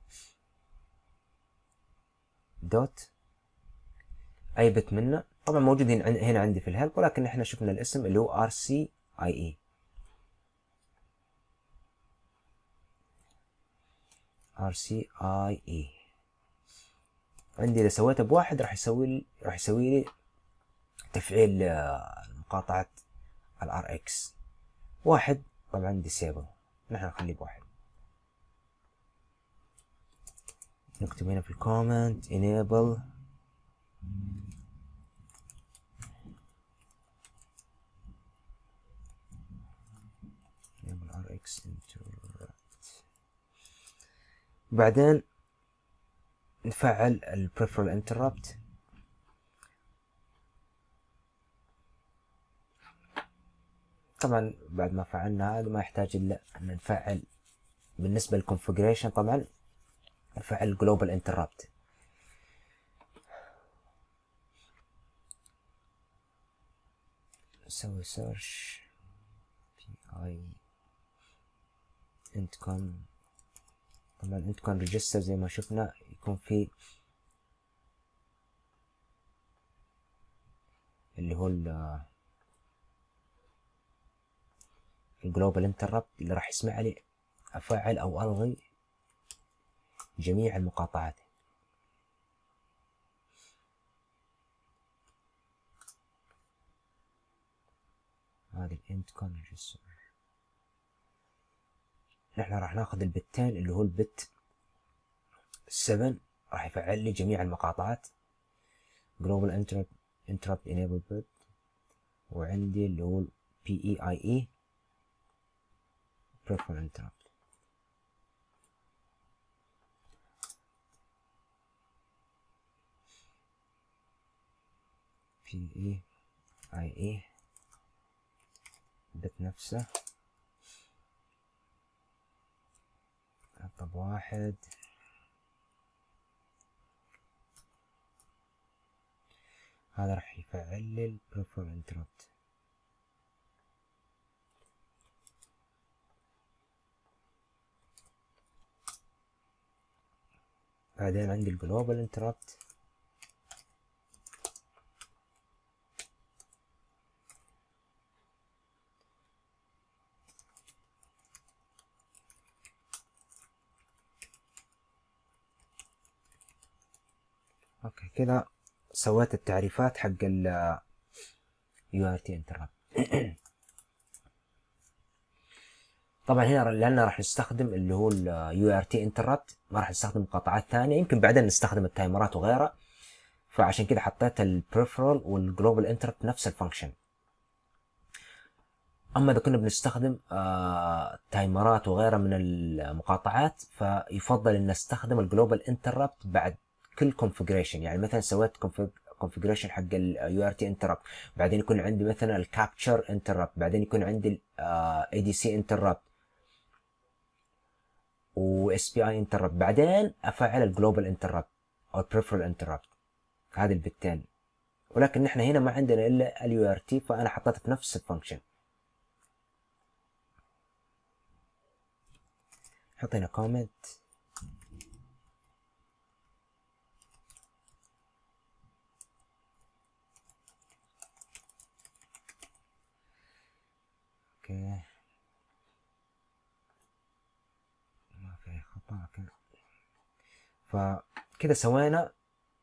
دوت اي بت منه، طبعا موجود هنا عندي في الهيلب، ولكن احنا شفنا الاسم اللي هو RCIE. عندي اذا سويته بواحد راح يسوي لي تفعيل مقاطعة ال RX. واحد طبعا disable، نحن نخليه بواحد. نكتب هنا في الكومنت enable RX interrupt. بعدين نفعل ال peripheral interrupt. طبعا بعد ما فعلنا هذا ما يحتاج الا ان نفعل بالنسبة للconfiguration، طبعا نفعل global interrupt. نسوي search هاي انتكم. طبعا انتكم ريجستر زي ما شفنا يكون في اللي هو الجلوبال انتربت اللي راح يسمح لي افعل او الغي جميع المقاطعات. هذه الانتكم ريجستر. نحن راح ناخذ البتين اللي هو البت 7 راح يفعل لي جميع المقاطعات global interrupt enable bit، وعندي اللي هو PEIE prefer interrupt. PEIE bit نفسه رقم 1. هذا راح يفعل لي ال prefer interrupt. بعدين عندي ال global interrupt. اوكي كذا سويت التعريفات حق ال UART interrupt. طبعا هنا لان راح نستخدم اللي هو ال UART interrupt، ما راح نستخدم مقاطعات ثانيه، يمكن بعدين نستخدم التايمرات وغيرها، فعشان كده حطيت البريفرال والجلوبال انتربت نفس الفانكشن. اما اذا كنا بنستخدم تايمرات وغيرها من المقاطعات، فيفضل ان نستخدم الجلوبال انتربت بعد كل كونفيجريشن. يعني مثلا سويت كونفيجريشن حق اليو ار تي انتربت، بعدين يكون عندي مثلا الكابتشر انتربت، بعدين يكون عندي اي دي سي انتربت و اس بي اي انتربت، بعدين افعل الجلوبال انتربت او البريفرال انتربت، هذه البتين. ولكن نحن هنا ما عندنا الا اليو ار تي، فانا حطيتها في نفس الفانكشن. حطينا كومنت. اوكي ما في خطأ. فكده سوينا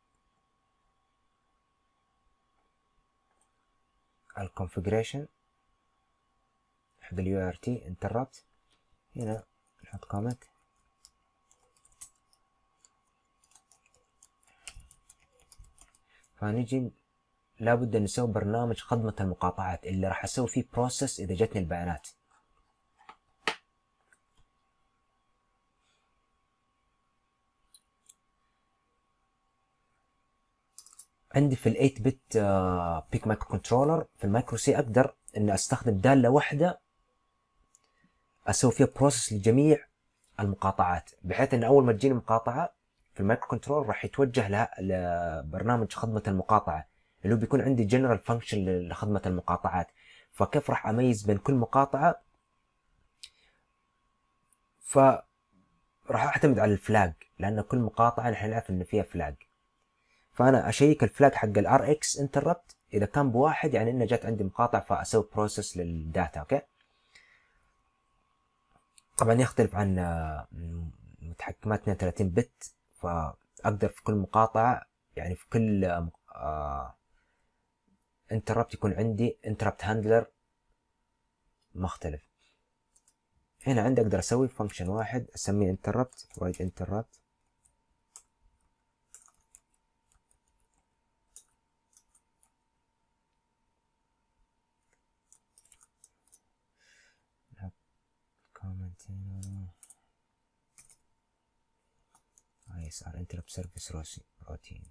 الكونفيجريشن حق اليو ار تي انتربت. هنا نحط كومنت. فنجي لابد ان نسوي برنامج خدمة المقاطعات اللي راح اسوي فيه بروسيس اذا جتني البيانات. عندي في ال 8 بت بيك مايكرو كنترولر في المايكرو سي اقدر ان استخدم دالة واحدة اسوي فيها بروسيس لجميع المقاطعات، بحيث ان اول ما تجيني مقاطعة في المايكرو كنترول راح يتوجه لها لبرنامج خدمة المقاطعة اللي هو بيكون عندي جنرال فانكشن لخدمة المقاطعات. فكيف راح اميز بين كل مقاطعة؟ فراح اعتمد على الفلاج، لان كل مقاطعة نحن نعرف ان فيها فلاج. فانا اشيك الفلاج حق الار اكس انتربت، اذا كان بواحد يعني انه جات عندي مقاطع فاسوي بروسيس للداتا. اوكي طبعا يختلف عن متحكمات 32 بت، فاقدر في كل مقاطعة يعني في كل انتربت يكون عندي انتربت هاندلر مختلف. هنا عندي اقدر اسوي فانكشن واحد اسميه انتربت وايد انتربت. كومنت هنا ISR interrupt service routine.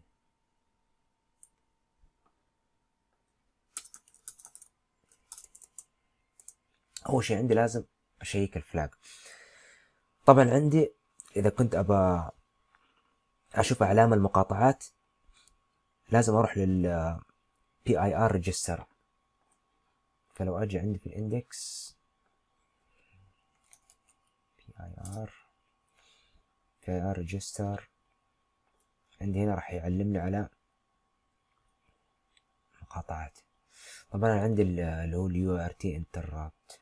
اول شيء عندي لازم اشيك الفلاج. طبعا عندي اذا كنت ابى اشوف اعلام المقاطعات لازم اروح لل PIR register. فلو اجي عندي في الاندكس PIR ريجستر. عندي هنا راح يعلمني على مقاطعات. طبعا أنا عندي اللي هو UART interrupt.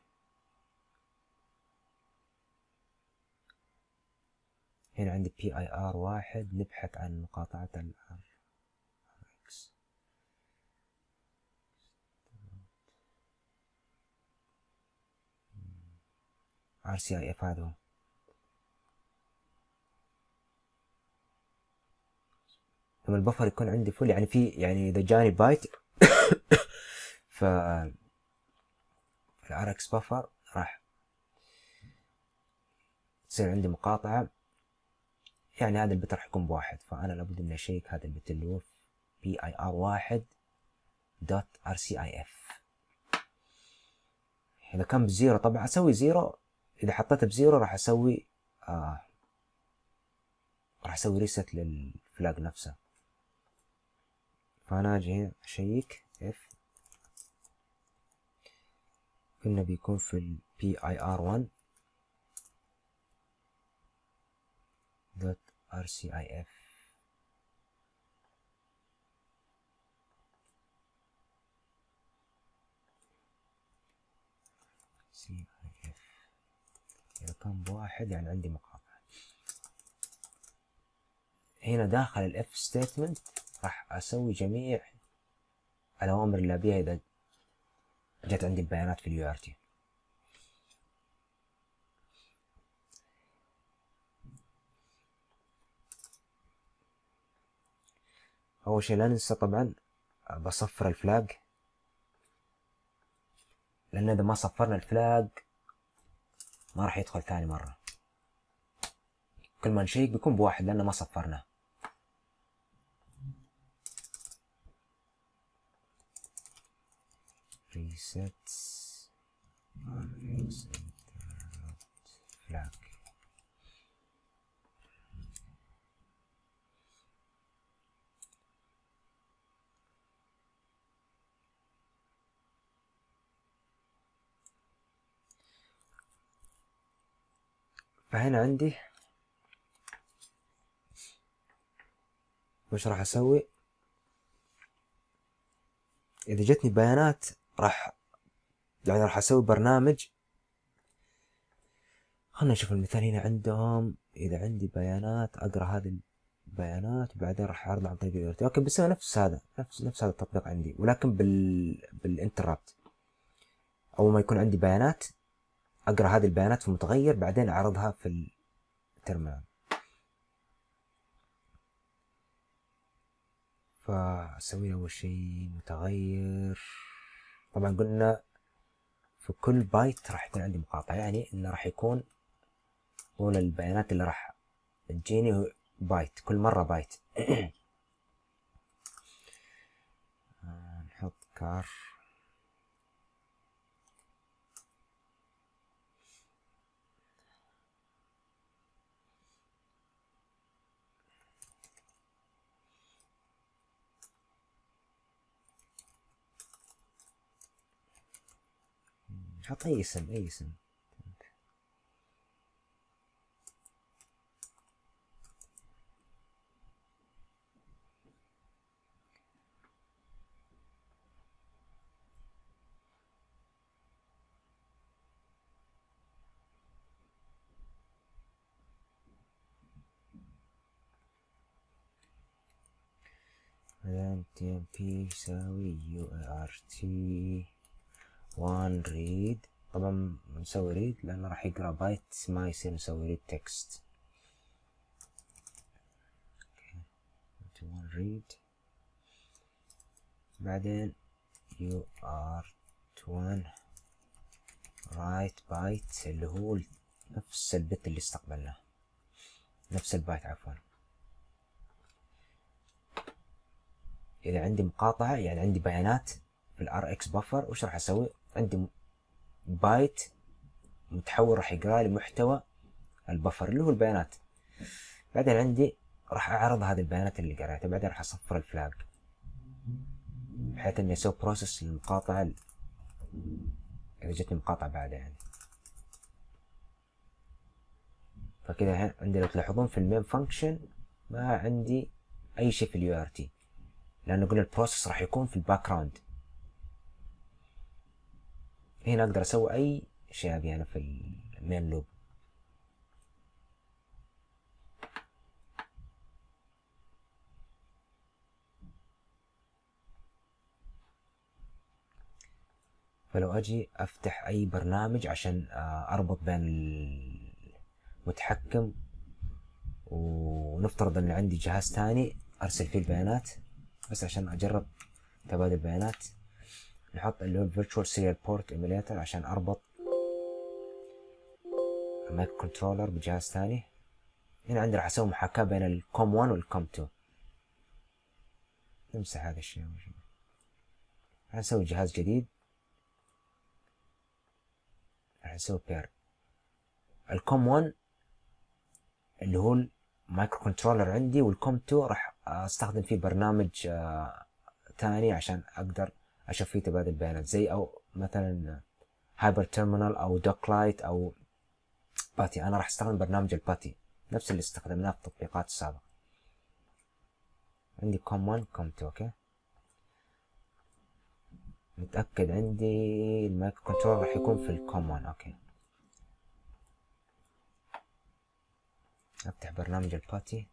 هنا عندي PIR 1 نبحث عن مقاطعة ال RX. RCIF هذا هو. لما البفر يكون عندي فل، يعني في يعني إذا جاني بايت ف الRX بفر راح تصير عندي مقاطعة، يعني هذا البت راح يكون بواحد، فأنا لابد إني أشيك هذا البت اللي هو PIR1.RCIF. إذا كان بزيرو طبعا أسوي زيرو، إذا حطيته بزيرو راح أسوي ريست للفلاج نفسه. فأنا أجي هنا أشيك F، قلنا بيكون في ال PIR1.RCIF. إذا كان بواحد يعني عندي مقاطعة. هنا داخل ال F statement راح أسوي جميع الأوامر اللي أبيها إذا جت عندي البيانات في ال UART. أول شيء لا ننسى طبعا بصفر الفلاج، لأن إذا ما صفرنا الفلاج ما راح يدخل ثاني مرة. كل ما نشيك بيكون بواحد لأنه ما صفرناه. reset flag. فهنا عندي وش راح أسوي؟ إذا جتني بيانات راح أسوي برنامج. خلنا نشوف المثال هنا عندهم. إذا عندي بيانات أقرأ هذه البيانات وبعدين راح أعرضها عن طريق اليورتي. أوكي بسوي نفس هذا التطبيق عندي، ولكن بالانترابت. أول ما يكون عندي بيانات أقرأ هذه البيانات في متغير، بعدين أعرضها في الترمينال. فأسوي أول شيء متغير. طبعا قلنا في كل بايت راح يكون عندي مقاطعة، يعني إنه راح يكون طول البيانات اللي راح تجيني بايت، كل مرة بايت. نحط كار نحط أي اسم بعدين TMP يساوي UART 1 read. طبعا نسوي ريد لأنه راح يقرأ بايت، ما يصير نسوي ريد تكست. 1 read. بعدين UART1 write بايت اللي هو نفس البت اللي استقبلناه، نفس البايت عفوا. إذا عندي مقاطعة يعني عندي بيانات في ال RX بفر، وش راح أسوي؟ عندي بايت متحول راح يقرأ لي محتوى البفر اللي هو البيانات. بعدين عندي راح أعرض هذه البيانات اللي قرأتها، بعدين راح أصفر الفلاج بحيث إني أسوي بروسس للمقاطعة إذا جتني مقاطعة بعدها يعني. فكده عندي لو تلاحظون في المين فانكشن ما عندي اي شيء في اليو ار تي، لانه قلنا البروسيس راح يكون في الباك جراوند. هنا اقدر اسوي اي شيء ابي انا في المين لوب. فلو اجي افتح اي برنامج عشان اربط بين المتحكم، ونفترض ان عندي جهاز تاني ارسل فيه البيانات بس عشان اجرب تبادل بيانات، نحط اللي هو Virtual Serial Port Emulator عشان اربط المايك كنترولر بجهاز تاني. هنا عندي راح اسوي محاكاة بين الكوم 1 والكوم 2. نمسح هذا الشيء. راح نسوي جهاز جديد، راح نسوي بير. الكوم 1 اللي هو المايكرو كنترولر عندي، والكوم 2 راح استخدم فيه برنامج تاني عشان اقدر اشوف فيه تبادل بيانات، زي او مثلا هايبر تيرمينال او دوك لايت او باتي. انا راح استخدم برنامج الباتي نفس اللي استخدمناه في التطبيقات السابقة. عندي كوم 1 كوم 2. اوكي، متأكد عندي المايكرو كنترولر راح يكون في الكوم 1. اوكي، افتح برنامج الباتي،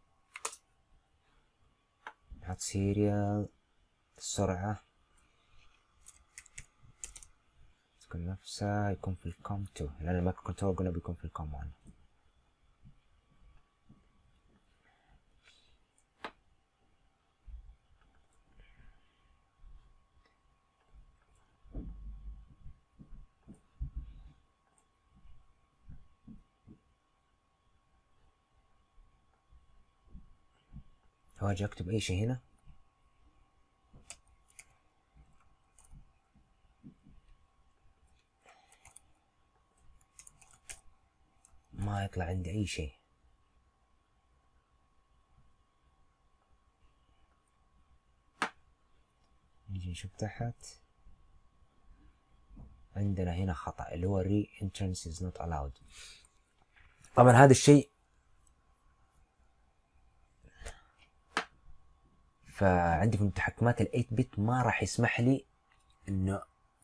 نحط سيريال، السرعة تكون نفسها، يكون في الكوم 2 لأن المايكرو كنترول قلنا بيكون في الكوم 1. لو أجي أكتب أي شيء هنا ما يطلع عندي أي شيء. نجي نشوف تحت، عندنا هنا خطأ اللي هو re-entrance is not allowed. طبعا هذا الشيء فعندي في المتحكمات ال 8 بت ما راح يسمح لي انه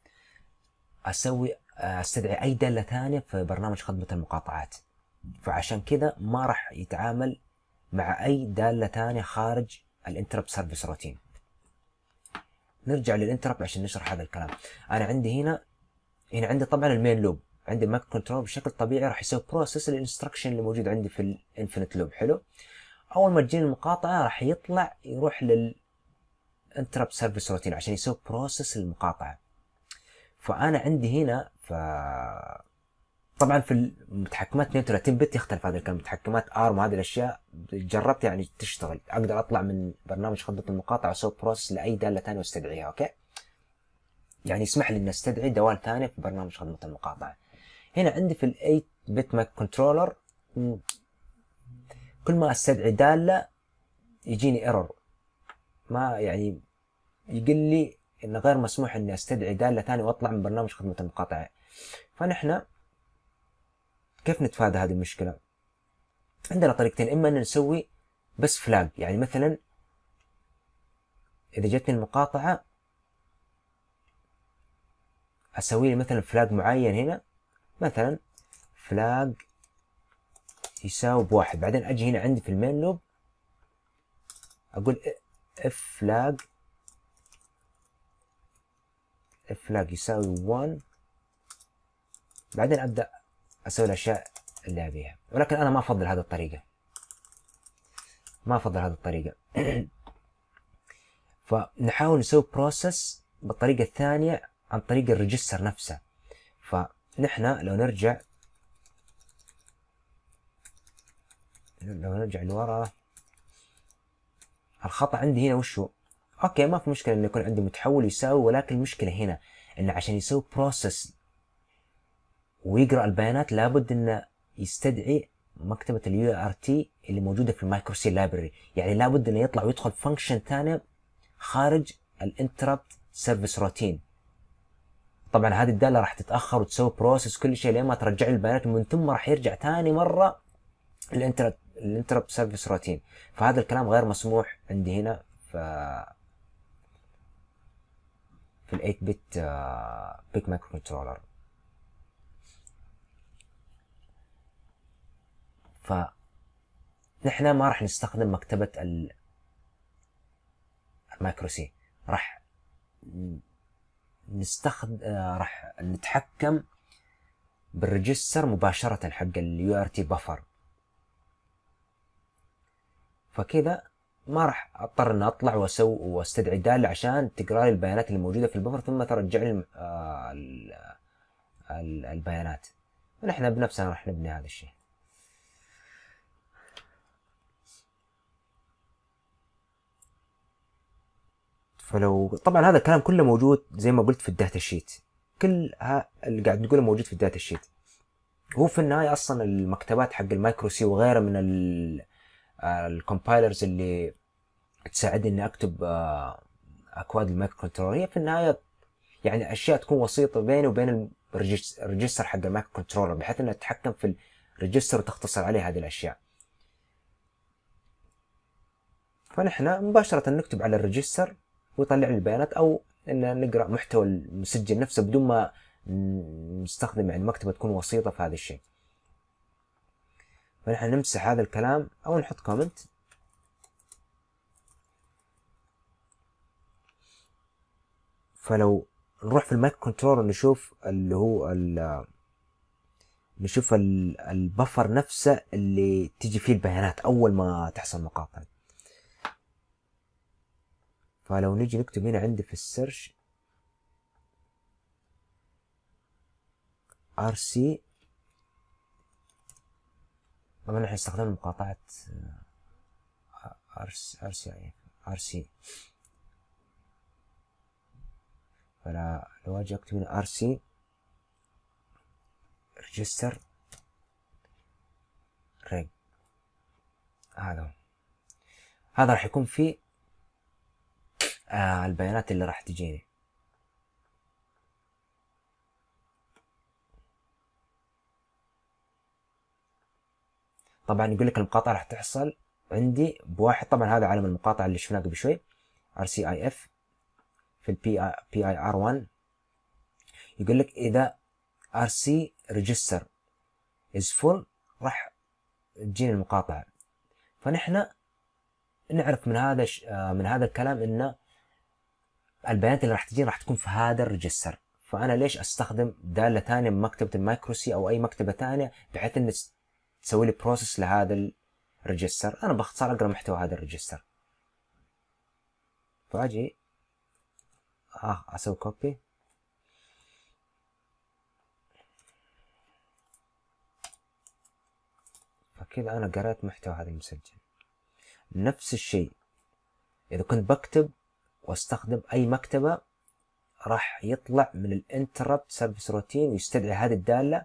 استدعي اي دالة ثانية في برنامج خدمة المقاطعات، فعشان كذا ما راح يتعامل مع اي دالة ثانية خارج الانتربت سيرفيس روتين. نرجع للانتربت عشان نشرح هذا الكلام. انا عندي هنا عندي طبعا المين لوب، عندي المايكرو كنترول بشكل طبيعي راح يسوي بروسيس الانستركشن اللي موجود عندي في الانفينيت لوب. حلو، اول ما تجيني المقاطعه راح يطلع يروح للانتربت سيرفيس روتين عشان يسوي بروسيس المقاطعه. فانا عندي هنا طبعا في المتحكمات 32 بت يختلف هذا الكلام. متحكمات ارم وهذه الاشياء جربت يعني تشتغل، اقدر اطلع من برنامج خدمه المقاطعه واسوي بروسيس لاي داله ثانيه واستدعيها. اوكي، يعني يسمح لي اني استدعي دوال ثانيه في برنامج خدمه المقاطعه. هنا عندي في ال 8 بت مايك كنترولر كل ما استدعي داله يجيني ايرور، ما يعني يقول لي انه غير مسموح اني استدعي داله ثانيه واطلع من برنامج خدمه المقاطعه. فنحن كيف نتفادى هذه المشكله؟ عندنا طريقتين، اما ان نسوي بس فلاج، يعني مثلا اذا جتني المقاطعه اسوي لي مثلا فلاج معين هنا، مثلا فلاج يساوي بواحد، بعدين اجي هنا عندي في المين لوب اقول اف فلاج يساوي 1، بعدين ابدا اسوي الاشياء اللي ابيها. ولكن انا ما افضل هذه الطريقه، فنحاول نسوي بروسيس بالطريقه الثانيه عن طريق الريجستر نفسه. فنحن لو نرجع لورا، الخطأ عندي هنا وشو؟ اوكي، ما في مشكله انه يكون عندي متحول يساوي، ولكن المشكله هنا انه عشان يسوي بروسيس ويقرا البيانات لابد انه يستدعي مكتبه اليو ار تي اللي موجوده في المايكرو سي لايبرري، يعني لابد انه يطلع ويدخل فانكشن ثانيه خارج الانتربت سيرفيس روتين. طبعا هذه الداله راح تتاخر وتسوي بروسيس كل شيء لين ما ترجع لي البيانات، ومن ثم راح يرجع ثاني مره الانتربت سيرفيس روتين. فهذا الكلام غير مسموح عندي هنا في ال 8 بت بيك مايكرو كنترولر. فنحن ما راح نستخدم مكتبة المايكرو سي، راح راح نتحكم بالريجستر مباشرة حق اليو ار تي بفر. فكذا ما راح اضطر اني اطلع واستدعي دالة عشان تقرا لي البيانات اللي موجودة في البفر ثم ترجع لي البيانات. ونحن بنفسنا راح نبني هذا الشيء. فلو طبعا هذا الكلام كله موجود زي ما قلت في الداتا شيت، كل اللي قاعد نقوله موجود في الداتا شيت. هو في النهاية اصلا المكتبات حق المايكرو سي وغيرها من الكومبايلرز اللي تساعدني اني اكتب اكواد المايكرو كنترولر، هي في النهاية يعني اشياء تكون وسيطة بيني وبين الريجستر حق المايكرو كنترولر، بحيث اني اتحكم في الريجستر وتختصر عليه هذه الاشياء. فنحن مباشرة نكتب على الريجستر ويطلع لي البيانات، او ان نقرا محتوى المسجل نفسه بدون ما نستخدم يعني مكتبة تكون وسيطة في هذا الشيء. فنحن نمسح هذا الكلام او نحط كومنت. فلو نروح في المايكرو كنترولر نشوف اللي هو نشوف البفر نفسه اللي تيجي فيه البيانات اول ما تحصل مقاطع. فلو نجي نكتب هنا عندي في السيرش RC، طبعا احنا استخدمنا مقاطعة RC. فلا لو اجي اكتب هنا RC register reg، هذا راح يكون فيه البيانات اللي راح تجيني. طبعا يقول لك المقاطعة راح تحصل عندي بواحد، طبعا هذا علم المقاطعة اللي شفناه قبل شوي RCIF في ال PIR1. يقول لك إذا RC register is full راح تجيني المقاطعة. فنحن نعرف من هذا الكلام إن البيانات اللي راح تجيني راح تكون في هذا الريجستر. فأنا ليش أستخدم دالة ثانية من مكتبة المايكرو سي أو أي مكتبة ثانية بحيث إن تسوي لي بروسيس لهذا الريجستر؟ أنا باختصار أقرأ محتوى هذا الريجستر. فأجي أسوي كوبي، فكذا أنا قرأت محتوى هذا المسجل. نفس الشيء إذا كنت بكتب واستخدم أي مكتبة راح يطلع من الانتربت سيرفيس روتين ويستدعي هذه الدالة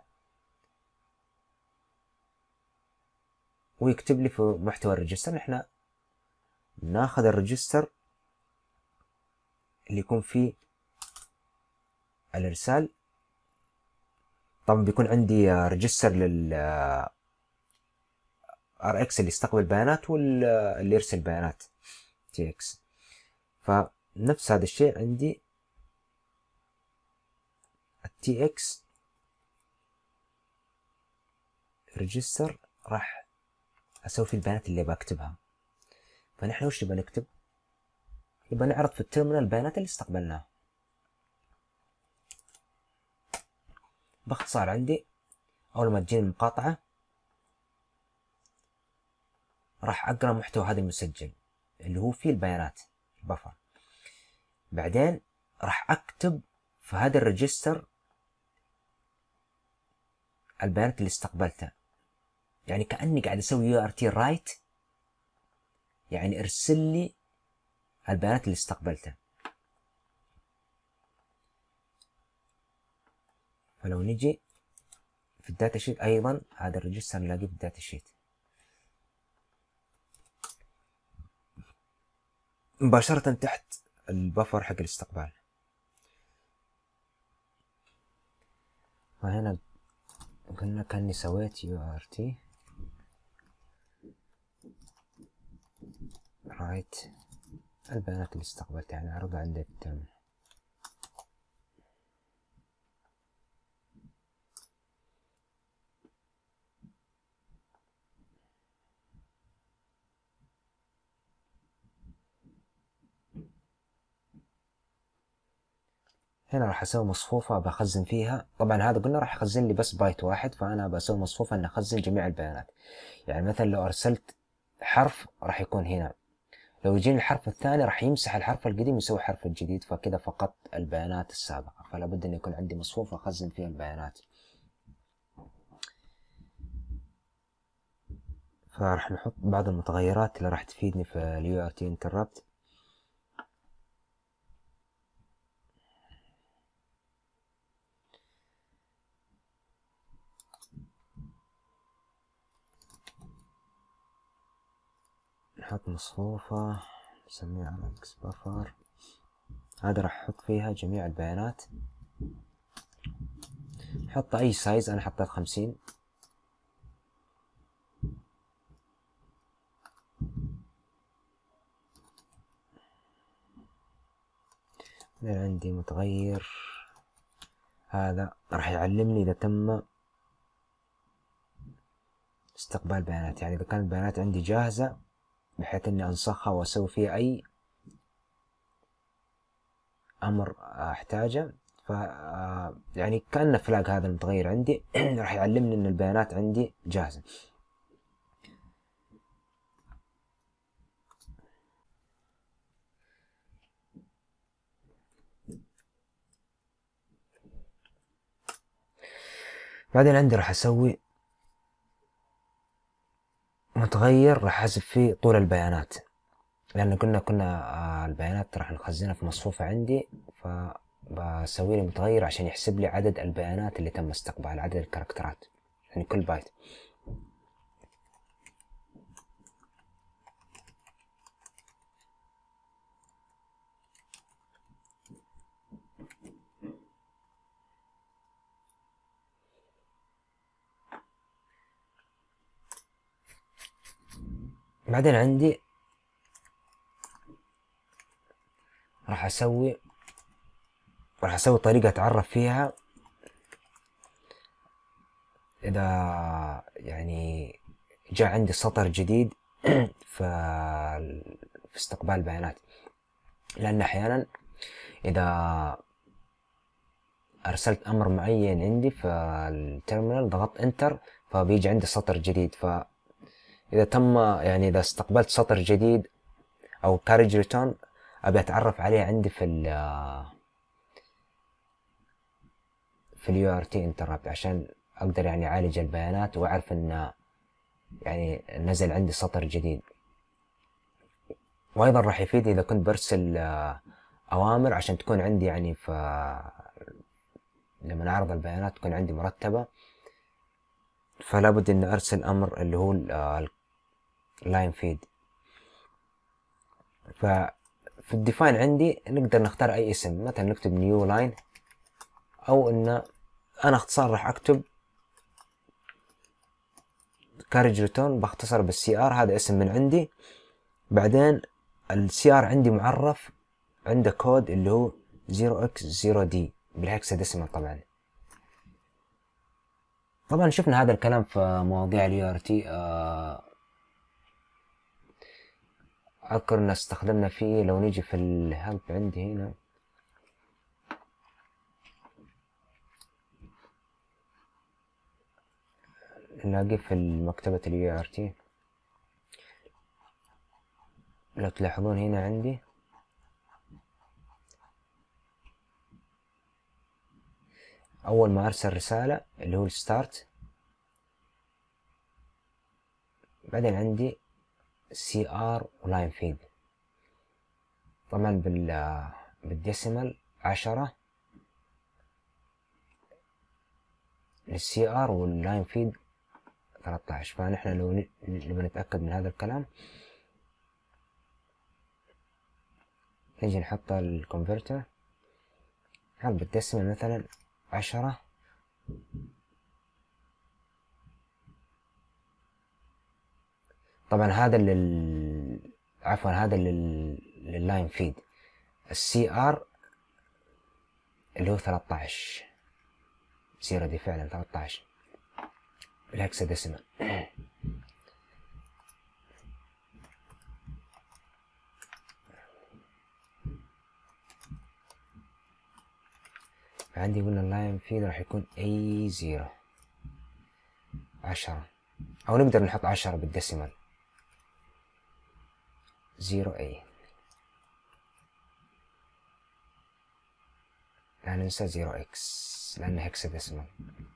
ويكتب لي في محتوى الريجستر. نحن ناخذ الريجستر اللي يكون فيه الارسال. طبعا بيكون عندي ريجستر لل RX اللي يستقبل بيانات واللي يرسل بيانات TX. فنفس هذا الشيء عندي TX ريجستر راح اسوي فيه البيانات اللي بكتبها. فنحن وش نبغى نكتب؟ نبغى نعرض في التيرمينال البيانات اللي استقبلناها. باختصار عندي اول ما تجيني المقاطعة راح اقرا محتوى هذا المسجل اللي هو فيه البيانات البفر. بعدين راح اكتب في هذا الريجستر البيانات اللي استقبلتها، يعني كأني قاعد اسوي URT رايت، يعني ارسل لي البيانات اللي استقبلتها. فلو نجي في الداتا شيت ايضا هذا الريجستر نلاقيه في الداتا شيت مباشرة تحت البفر حق الاستقبال. فهنا قلنا كأني سويت URT رايت البيانات اللي استقبلتها يعني عرضها عندي في الترمينال. هنا راح اسوي مصفوفة بخزن فيها. طبعا هذا قلنا راح يخزن لي بس بايت واحد، فانا بسوي مصفوفة ان اخزن جميع البيانات. يعني مثلا لو ارسلت حرف راح يكون هنا، لو يجيني الحرف الثاني راح يمسح الحرف القديم ويسوي الحرف الجديد، فكذا فقط البيانات السابقة، فلا بد ان يكون عندي مصفوفة اخزن فيها البيانات. فراح نحط بعض المتغيرات اللي راح تفيدني في اليو ار تي انتربت. نحط مصفوفة نسميها اكس بفر، هذا راح احط فيها جميع البيانات. نحط اي سايز، انا حطيت 50. عندي متغير هذا راح يعلمني اذا تم استقبال بيانات، يعني اذا كانت البيانات عندي جاهزة بحيث اني انسخها واسوي فيها اي امر احتاجه. ف يعني كأنه فلاج هذا المتغير عندي راح يعلمني ان البيانات عندي جاهزة. بعدين عندي راح اسوي متغير راح احسب فيه طول البيانات، لان كنا البيانات راح نخزنها في مصفوفة عندي، فبسوي لي متغير عشان يحسب لي عدد البيانات اللي تم استقبال، عدد الكاركترات يعني كل بايت. بعدين عندي راح اسوي طريقة اتعرف فيها اذا يعني جاء عندي سطر جديد في استقبال البيانات، لان احيانا اذا ارسلت امر معين عندي في التيرمينال ضغطت انتر فبيجي عندي سطر جديد، فاذا تم يعني اذا استقبلت سطر جديد او كارج ريتيرن ابي اتعرف عليه عندي في اليو ار تي انتربت عشان اقدر يعني اعالج البيانات واعرف ان يعني نزل عندي سطر جديد. وايضا راح يفيدني اذا كنت برسل اوامر عشان تكون عندي يعني لما اعرض البيانات تكون عندي مرتبة، فلا بد اني ارسل امر اللي هو اللاين فيد. ففي الديفاين عندي نقدر نختار اي اسم، مثلا نكتب نيو لاين، او ان انا اختصار راح اكتب كارج ريتيرن باختصر بالسي ار، هذا اسم من عندي. بعدين السي ار عندي معرف عنده كود اللي هو 0x0d بالهكساديسيمال. طبعا شفنا هذا الكلام في مواضيع اليو ار تي، اذكر ان استخدمنا فيه. لو نيجي في الهيلب عندي هنا نلاقي في مكتبة اليو ار تي، لو تلاحظون هنا عندي اول ما ارسل رسالة اللي هو الستارت، بعدين عندي سي ار ولاين فيد. طبعا بالديسيمال 10 للسي ار واللاين فيد 13. فنحن لو نبغى نتأكد من هذا الكلام نجي نحط الكونفرتر هل بالديسيمال مثلا 10. طبعا هذا عفوا هذا لللاين فيد. السي ار اللي هو 13 زيرو دي فعلا 13 بالهكساديسيمال. عندي قلنا اللاين فيد راح يكون اي 0 10 او نقدر نحط 10 بالديسيمال 0 اي، لا ننسى 0 اكس لانه هكساديسيمال.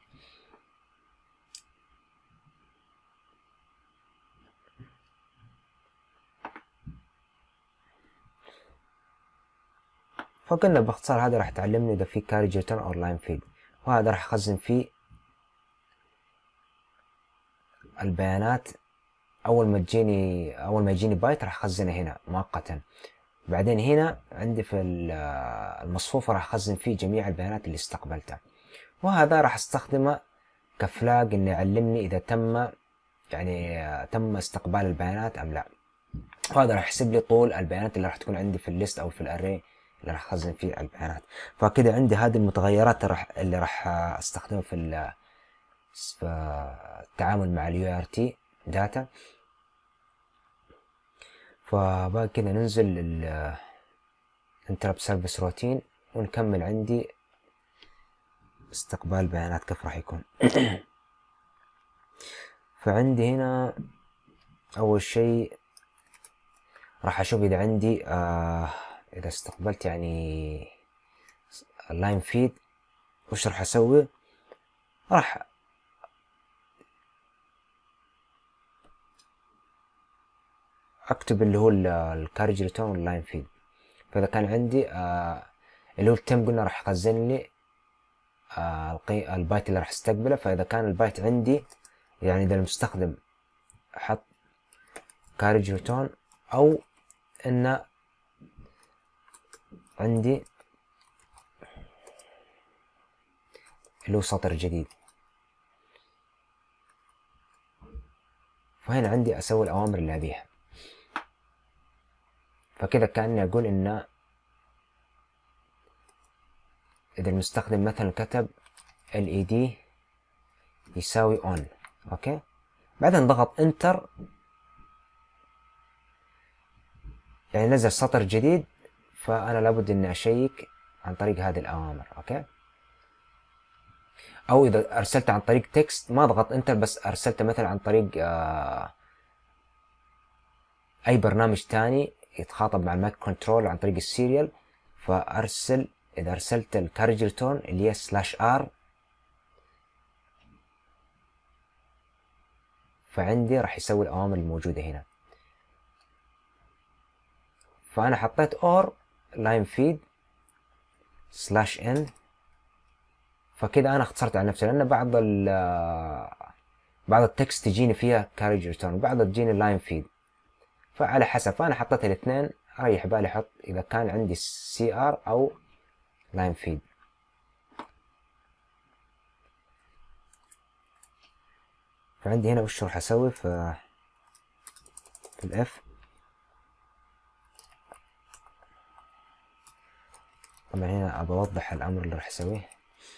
فقلنا باختصار هذا راح تعلمني اذا في كاري ريتيرن او لاين فيد، وهذا راح اخزن فيه البيانات. اول ما يجيني بايت راح اخزنه هنا مؤقتا، بعدين هنا عندي في المصفوفة راح اخزن فيه جميع البيانات اللي استقبلتها، وهذا راح استخدمه كفلاج انه يعلمني اذا تم استقبال البيانات ام لا. وهذا راح يحسب لي طول البيانات اللي راح تكون عندي في الليست او في الاري اللي راح اخزن فيه البيانات. فكده عندي هذه المتغيرات اللي راح استخدمها في التعامل مع اليو ار تي داتا. فبعد كده ننزل الانتربت سيرفيس روتين ونكمل. عندي استقبال بيانات كيف راح يكون. فعندي هنا اول شيء راح اشوف اذا عندي اذا استقبلت يعني اللاين فيد وش راح اسوي. راح اكتب اللي هو الكارج ريتيرن واللاين فيد. فاذا كان عندي اللي هو التم قلنا راح يخزن لي البايت اللي راح استقبله. فاذا كان البايت عندي يعني اذا المستخدم حط كارج ريتيرن او ان عندي اللي هو سطر جديد، فهنا عندي اسوي الاوامر اللي ابيها. فكذا كأني اقول ان اذا المستخدم مثلا كتب LED يساوي on، اوكي، بعدين ضغط انتر يعني نزل سطر جديد، فانا لابد اني اشيك عن طريق هذه الاوامر. اوكي، او اذا ارسلت عن طريق تكست ما ضغط انتر، بس ارسلت مثلا عن طريق اي برنامج تاني يتخاطب مع المايك كنترول عن طريق السيريال، فارسل اذا ارسلت الكارج ريتيرن اللي هي /r فعندي راح يسوي الاوامر الموجوده هنا. فانا حطيت or line feed /n، فكده انا اختصرت على نفسي، لان بعض التكست تجيني فيها كارج ريتيرن وبعضها تجيني لاين فيد، فعلى حسب. فانا حطيت الاثنين، اريح بالي احط اذا كان عندي CR او لاين فيد. فعندي هنا وش راح اسوي في الاف. طبعا هنا ابى اوضح الامر اللي راح اسويه.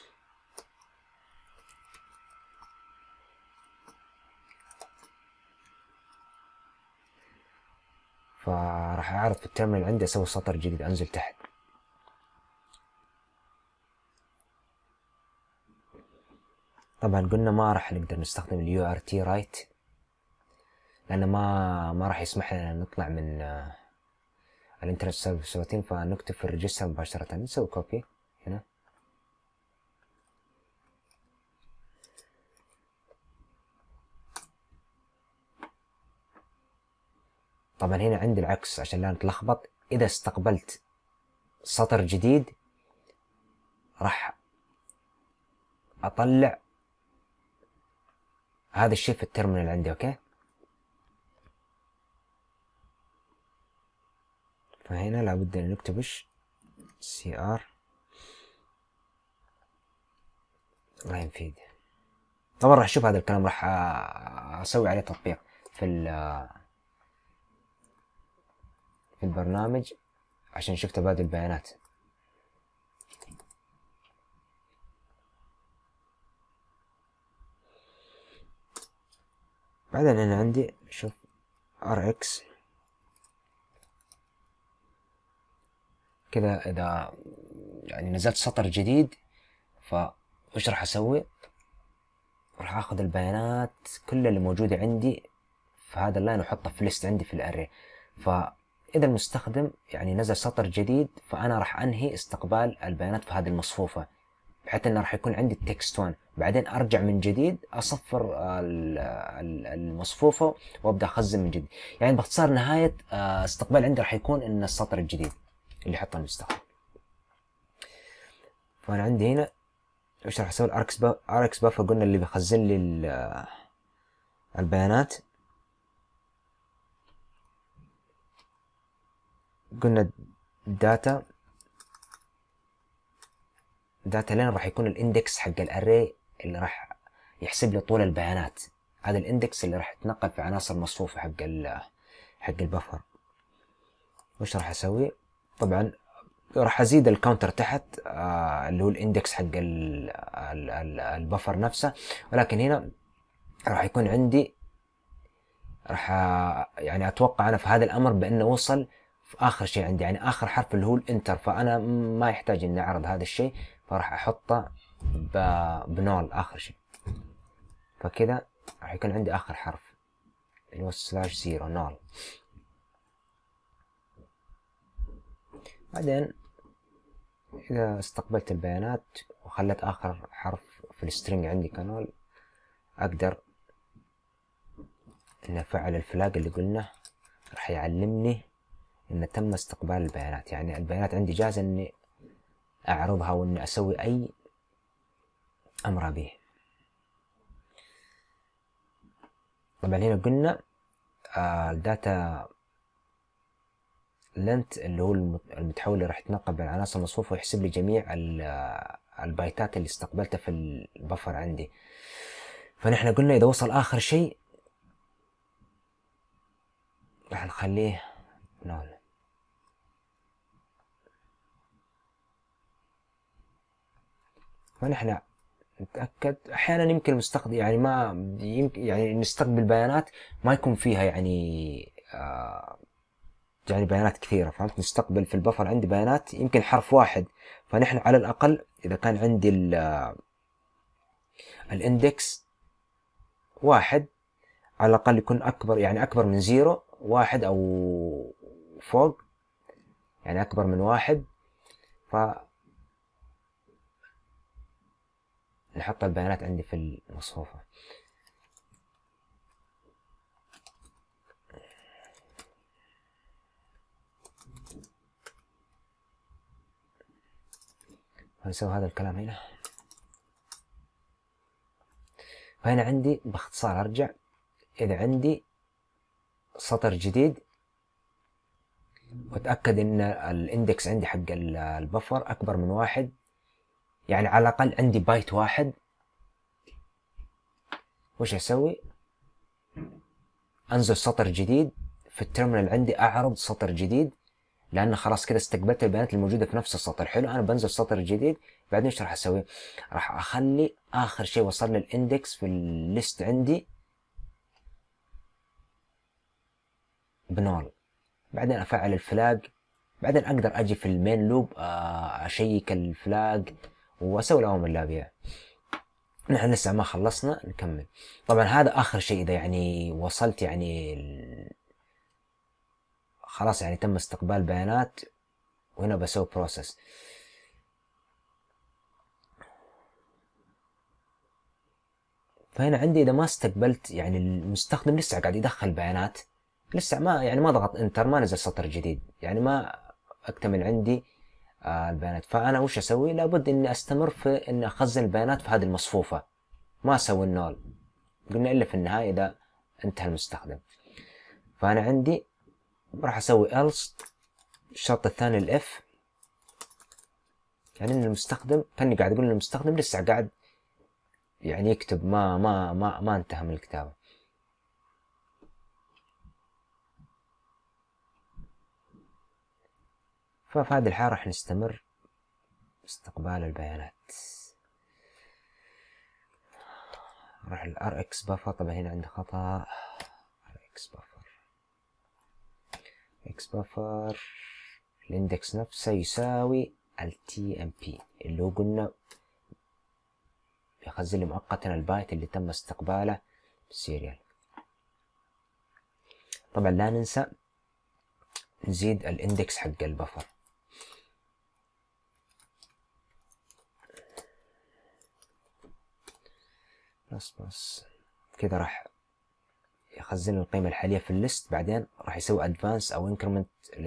فراح اعرض في التيرمينال عندي اسوي سطر جديد، انزل تحت. طبعا قلنا ما راح نقدر نستخدم اليو ار تي رايت، لانه ما راح يسمح لنا نطلع من الانترنت سيرفيس روتين، فنكتب في الريجستر مباشرة. نسوي كوبي هنا. طبعا هنا عندي العكس عشان لا نتلخبط، اذا استقبلت سطر جديد راح اطلع هذا الشيء في التيرمينال عندي. اوكي، فهنا لابد ان نكتب وش CR لاين فيد. طبعا راح اشوف هذا الكلام، راح اسوي عليه تطبيق في البرنامج عشان نشوف تبادل البيانات. بعدين أنا عندي شوف RX كذا. إذا يعني نزلت سطر جديد فوش راح أسوي؟ راح أخذ البيانات كل اللي موجودة عندي في هذا اللاين وأحطها في ليست عندي في الأري. فإذا المستخدم يعني نزل سطر جديد فأنا راح أنهي استقبال البيانات في هذه المصفوفة، بحيث أنه راح يكون عندي التكست 1. بعدين أرجع من جديد أصفر المصفوفة وأبدأ أخزن من جديد. يعني باختصار نهاية استقبال عندي راح يكون إن السطر الجديد اللي حطه المستخدم. فأنا عندي هنا إيش راح أسوي؟ الRX buffer قلنا اللي بيخزن لي البيانات. قلنا داتا لين راح يكون الاندكس حق الاري اللي راح يحسب لي طول البيانات. هذا الاندكس اللي راح يتنقل في عناصر مصفوفة حق البفر. وش راح اسوي؟ طبعا راح ازيد الكاونتر تحت اللي هو الاندكس حق البفر نفسه، ولكن هنا راح يكون عندي راح يعني اتوقع انا في هذا الامر بانه وصل في اخر شيء عندي، يعني اخر حرف اللي هو الانتر، فانا ما يحتاج اني اعرض هذا الشيء، فراح احطه بنول اخر شيء. فكذا راح يكون عندي اخر حرف اللي هو /0 نول. بعدين اذا استقبلت البيانات وخلت اخر حرف في السترنج عندي كنول، اقدر ان افعل الفلاج اللي قلنا راح يعلمني ان تم استقبال البيانات. يعني البيانات عندي جاهزة اني اعرضها واني اسوي اي امر به. طبعا هنا قلنا الداتا لنت اللي هو المتحول اللي راح يتنقل بين العناصر المصفوفة ويحسب لي جميع البايتات اللي استقبلتها في البفر عندي. فنحن قلنا اذا وصل اخر شيء راح نخليه نول. فنحن نتأكد. احيانا يمكن المستخدم يعني ما يمكن يعني نستقبل بيانات ما يكون فيها يعني بيانات كثيرة، فهمت؟ نستقبل في البفر عندي بيانات يمكن حرف واحد، فنحن على الأقل إذا كان عندي الاندكس واحد على الأقل يكون أكبر، يعني أكبر من 0 1 أو فوق، يعني أكبر من 1. نحط البيانات عندي في المصفوفة. هنسوي هذا الكلام هنا. فهنا عندي باختصار أرجع إذا عندي سطر جديد وأتأكد إن الاندكس عندي حق البفر أكبر من 1، يعني على الأقل عندي بايت 1. وش أسوي؟ أنزل سطر جديد في التيرمينال عندي، أعرض سطر جديد، لأن خلاص كده استقبلت البيانات الموجودة في نفس السطر. حلو، أنا بنزل سطر جديد. بعدين إيش راح أسوي؟ راح أخلي آخر شيء وصل لي الاندكس في الليست عندي بنول. بعدين أفعل الفلاج. بعدين أقدر أجي في المين لوب أشيك الفلاج وأسوي الأوامر اللابية. نحن لسه ما خلصنا، نكمل. طبعا هذا آخر شيء إذا يعني وصلت يعني خلاص يعني تم استقبال بيانات، وهنا بسوي بروسس. فهنا عندي إذا ما استقبلت يعني المستخدم لسه قاعد يدخل بيانات، لسه ما يعني ما ضغط انتر، ما نزل سطر جديد، يعني ما اكتمل عندي البيانات. فأنا وش أسوي؟ لابد إني أستمر في إني أخزن البيانات في هذه المصفوفة، ما أسوي النول. قلنا إلا في النهاية إذا انتهى المستخدم. فأنا عندي راح أسوي else. الشرط الثاني الإف، يعني إن المستخدم كاني قاعد أقول للمستخدم لسه قاعد يعني يكتب، ما انتهى من الكتابة. ففي هذه الحالة راح نستمر باستقبال البيانات. راح ال rx buffer، طبعا هنا عندي خطأ، rx buffer الاندكس نفسه يساوي ال tmp اللي هو قلنا يخزن لي مؤقتا البايت اللي تم استقباله بالسيريال. طبعا لا ننسى نزيد الاندكس حق البفر. بس كده راح يخزن القيمة الحالية في الليست، بعدين راح يسوي ادفانس او انكرمنت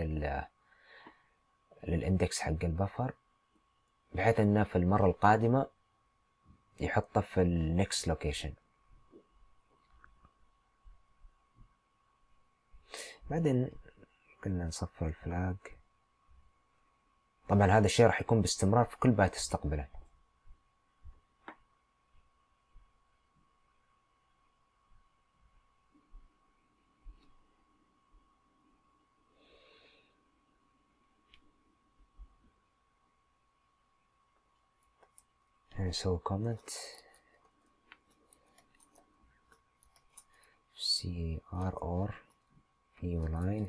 للاندكس حق البفر، بحيث انه في المرة القادمة يحطه في النكست لوكيشن. بعدين قلنا نصفر الفلاج. طبعا هذا الشيء راح يكون باستمرار في كل بايت تستقبله. نسوي كومنت cr or new line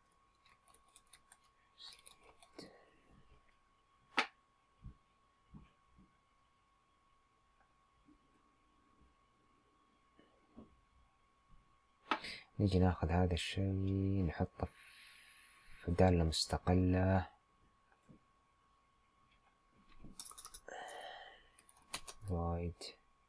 نيجي ناخذ هذا الشيء نحطه في دالة مستقلة void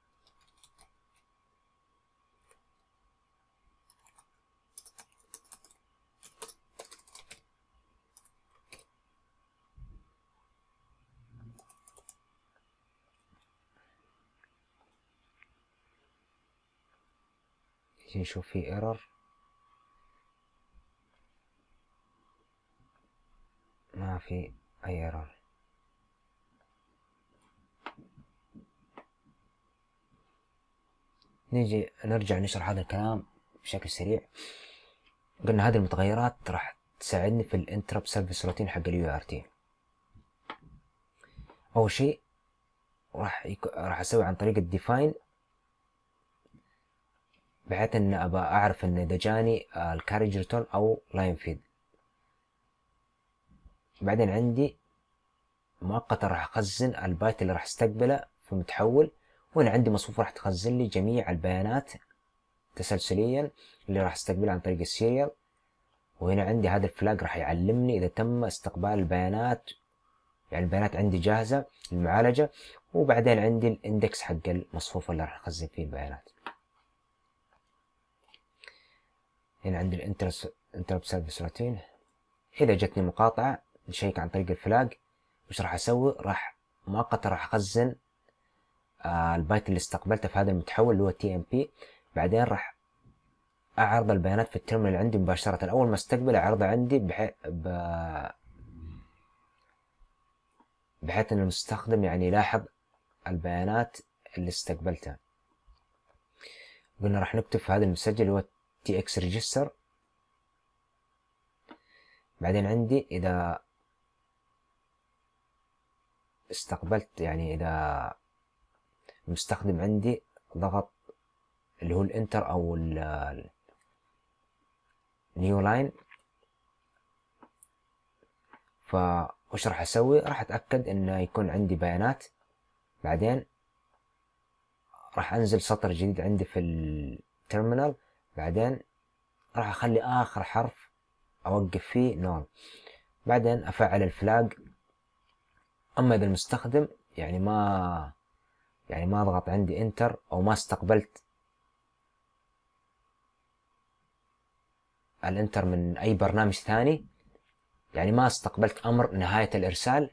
نيجي نشوف في error، ما في أي error. نيجي نرجع نشرح هذا الكلام بشكل سريع. قلنا هذه المتغيرات راح تساعدني في الانترب سيرفيس روتين حق اليو ار تي. أول شيء راح أسوي عن طريق الديفاين، بحيث إن أبى أعرف إن إذا جاني الكارج ريتورن أو لاين فيد. بعدين عندي مؤقتا راح أخزن البايت اللي راح استقبله في متحول، وهنا عندي مصفوفة راح تخزن لي جميع البيانات تسلسليا اللي راح استقبلها عن طريق السيريال. وهنا عندي هذا الفلاج راح يعلمني إذا تم استقبال البيانات، يعني البيانات عندي جاهزة للمعالجة. وبعدين عندي الاندكس حق المصفوفة اللي راح أخزن فيه البيانات. هنا عندي الانترب سيرفيس روتين. إذا جتني مقاطعة نشيك عن طريق الفلاج. وش راح أسوي؟ راح مؤقتا راح أخزن البايت اللي استقبلته في هذا المتحول اللي هو TMP. بعدين راح أعرض البيانات في التيرمينال عندي مباشرة. أول ما استقبل أعرضه عندي بحيث أن المستخدم يعني يلاحظ البيانات اللي استقبلتها. قلنا راح نكتب في هذا المسجل اللي هو TX register. بعدين عندي إذا استقبلت، يعني إذا المستخدم عندي ضغط اللي هو الانتر أو نيو لاين، فوش راح أسوي؟ راح أتأكد إنه يكون عندي بيانات. بعدين راح أنزل سطر جديد عندي في التيرمينال. بعدين راح أخلي آخر حرف أوقف فيه نون. بعدين أفعل الفلاج. أما إذا المستخدم يعني ما ضغط عندي انتر أو ما استقبلت الانتر من أي برنامج ثاني، يعني ما استقبلت أمر نهاية الإرسال،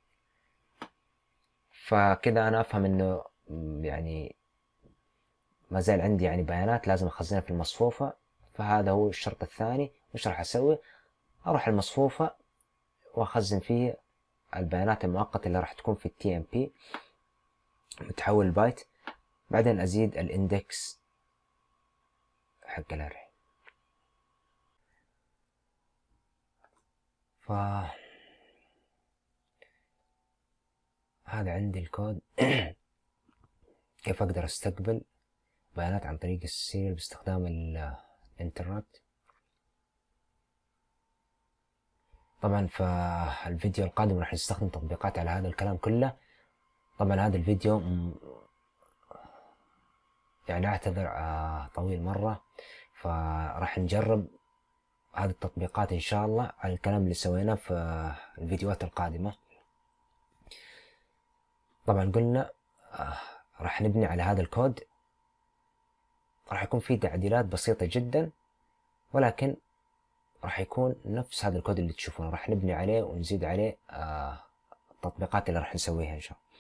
فكده أنا أفهم إنه يعني ما زال عندي يعني بيانات لازم أخزنها في المصفوفة. فهذا هو الشرط الثاني. وش راح أسوي؟ أروح المصفوفة وأخزن فيه البيانات المؤقتة اللي راح تكون في TMP متحول البايت. بعدين أزيد الاندكس حق الاري. هذا عندي الكود. كيف اقدر استقبل بيانات عن طريق السيريال باستخدام الانترنت. طبعا في الفيديو القادم راح نستخدم تطبيقات على هذا الكلام كله. طبعا هذا الفيديو يعني اعتذر طويل مرة، فراح نجرب هذه التطبيقات ان شاء الله على الكلام اللي سويناه في الفيديوهات القادمة. طبعا قلنا راح نبني على هذا الكود، راح يكون فيه تعديلات بسيطة جدا، ولكن راح يكون نفس هذا الكود اللي تشوفونه، راح نبني عليه ونزيد عليه التطبيقات اللي راح نسويها ان شاء الله.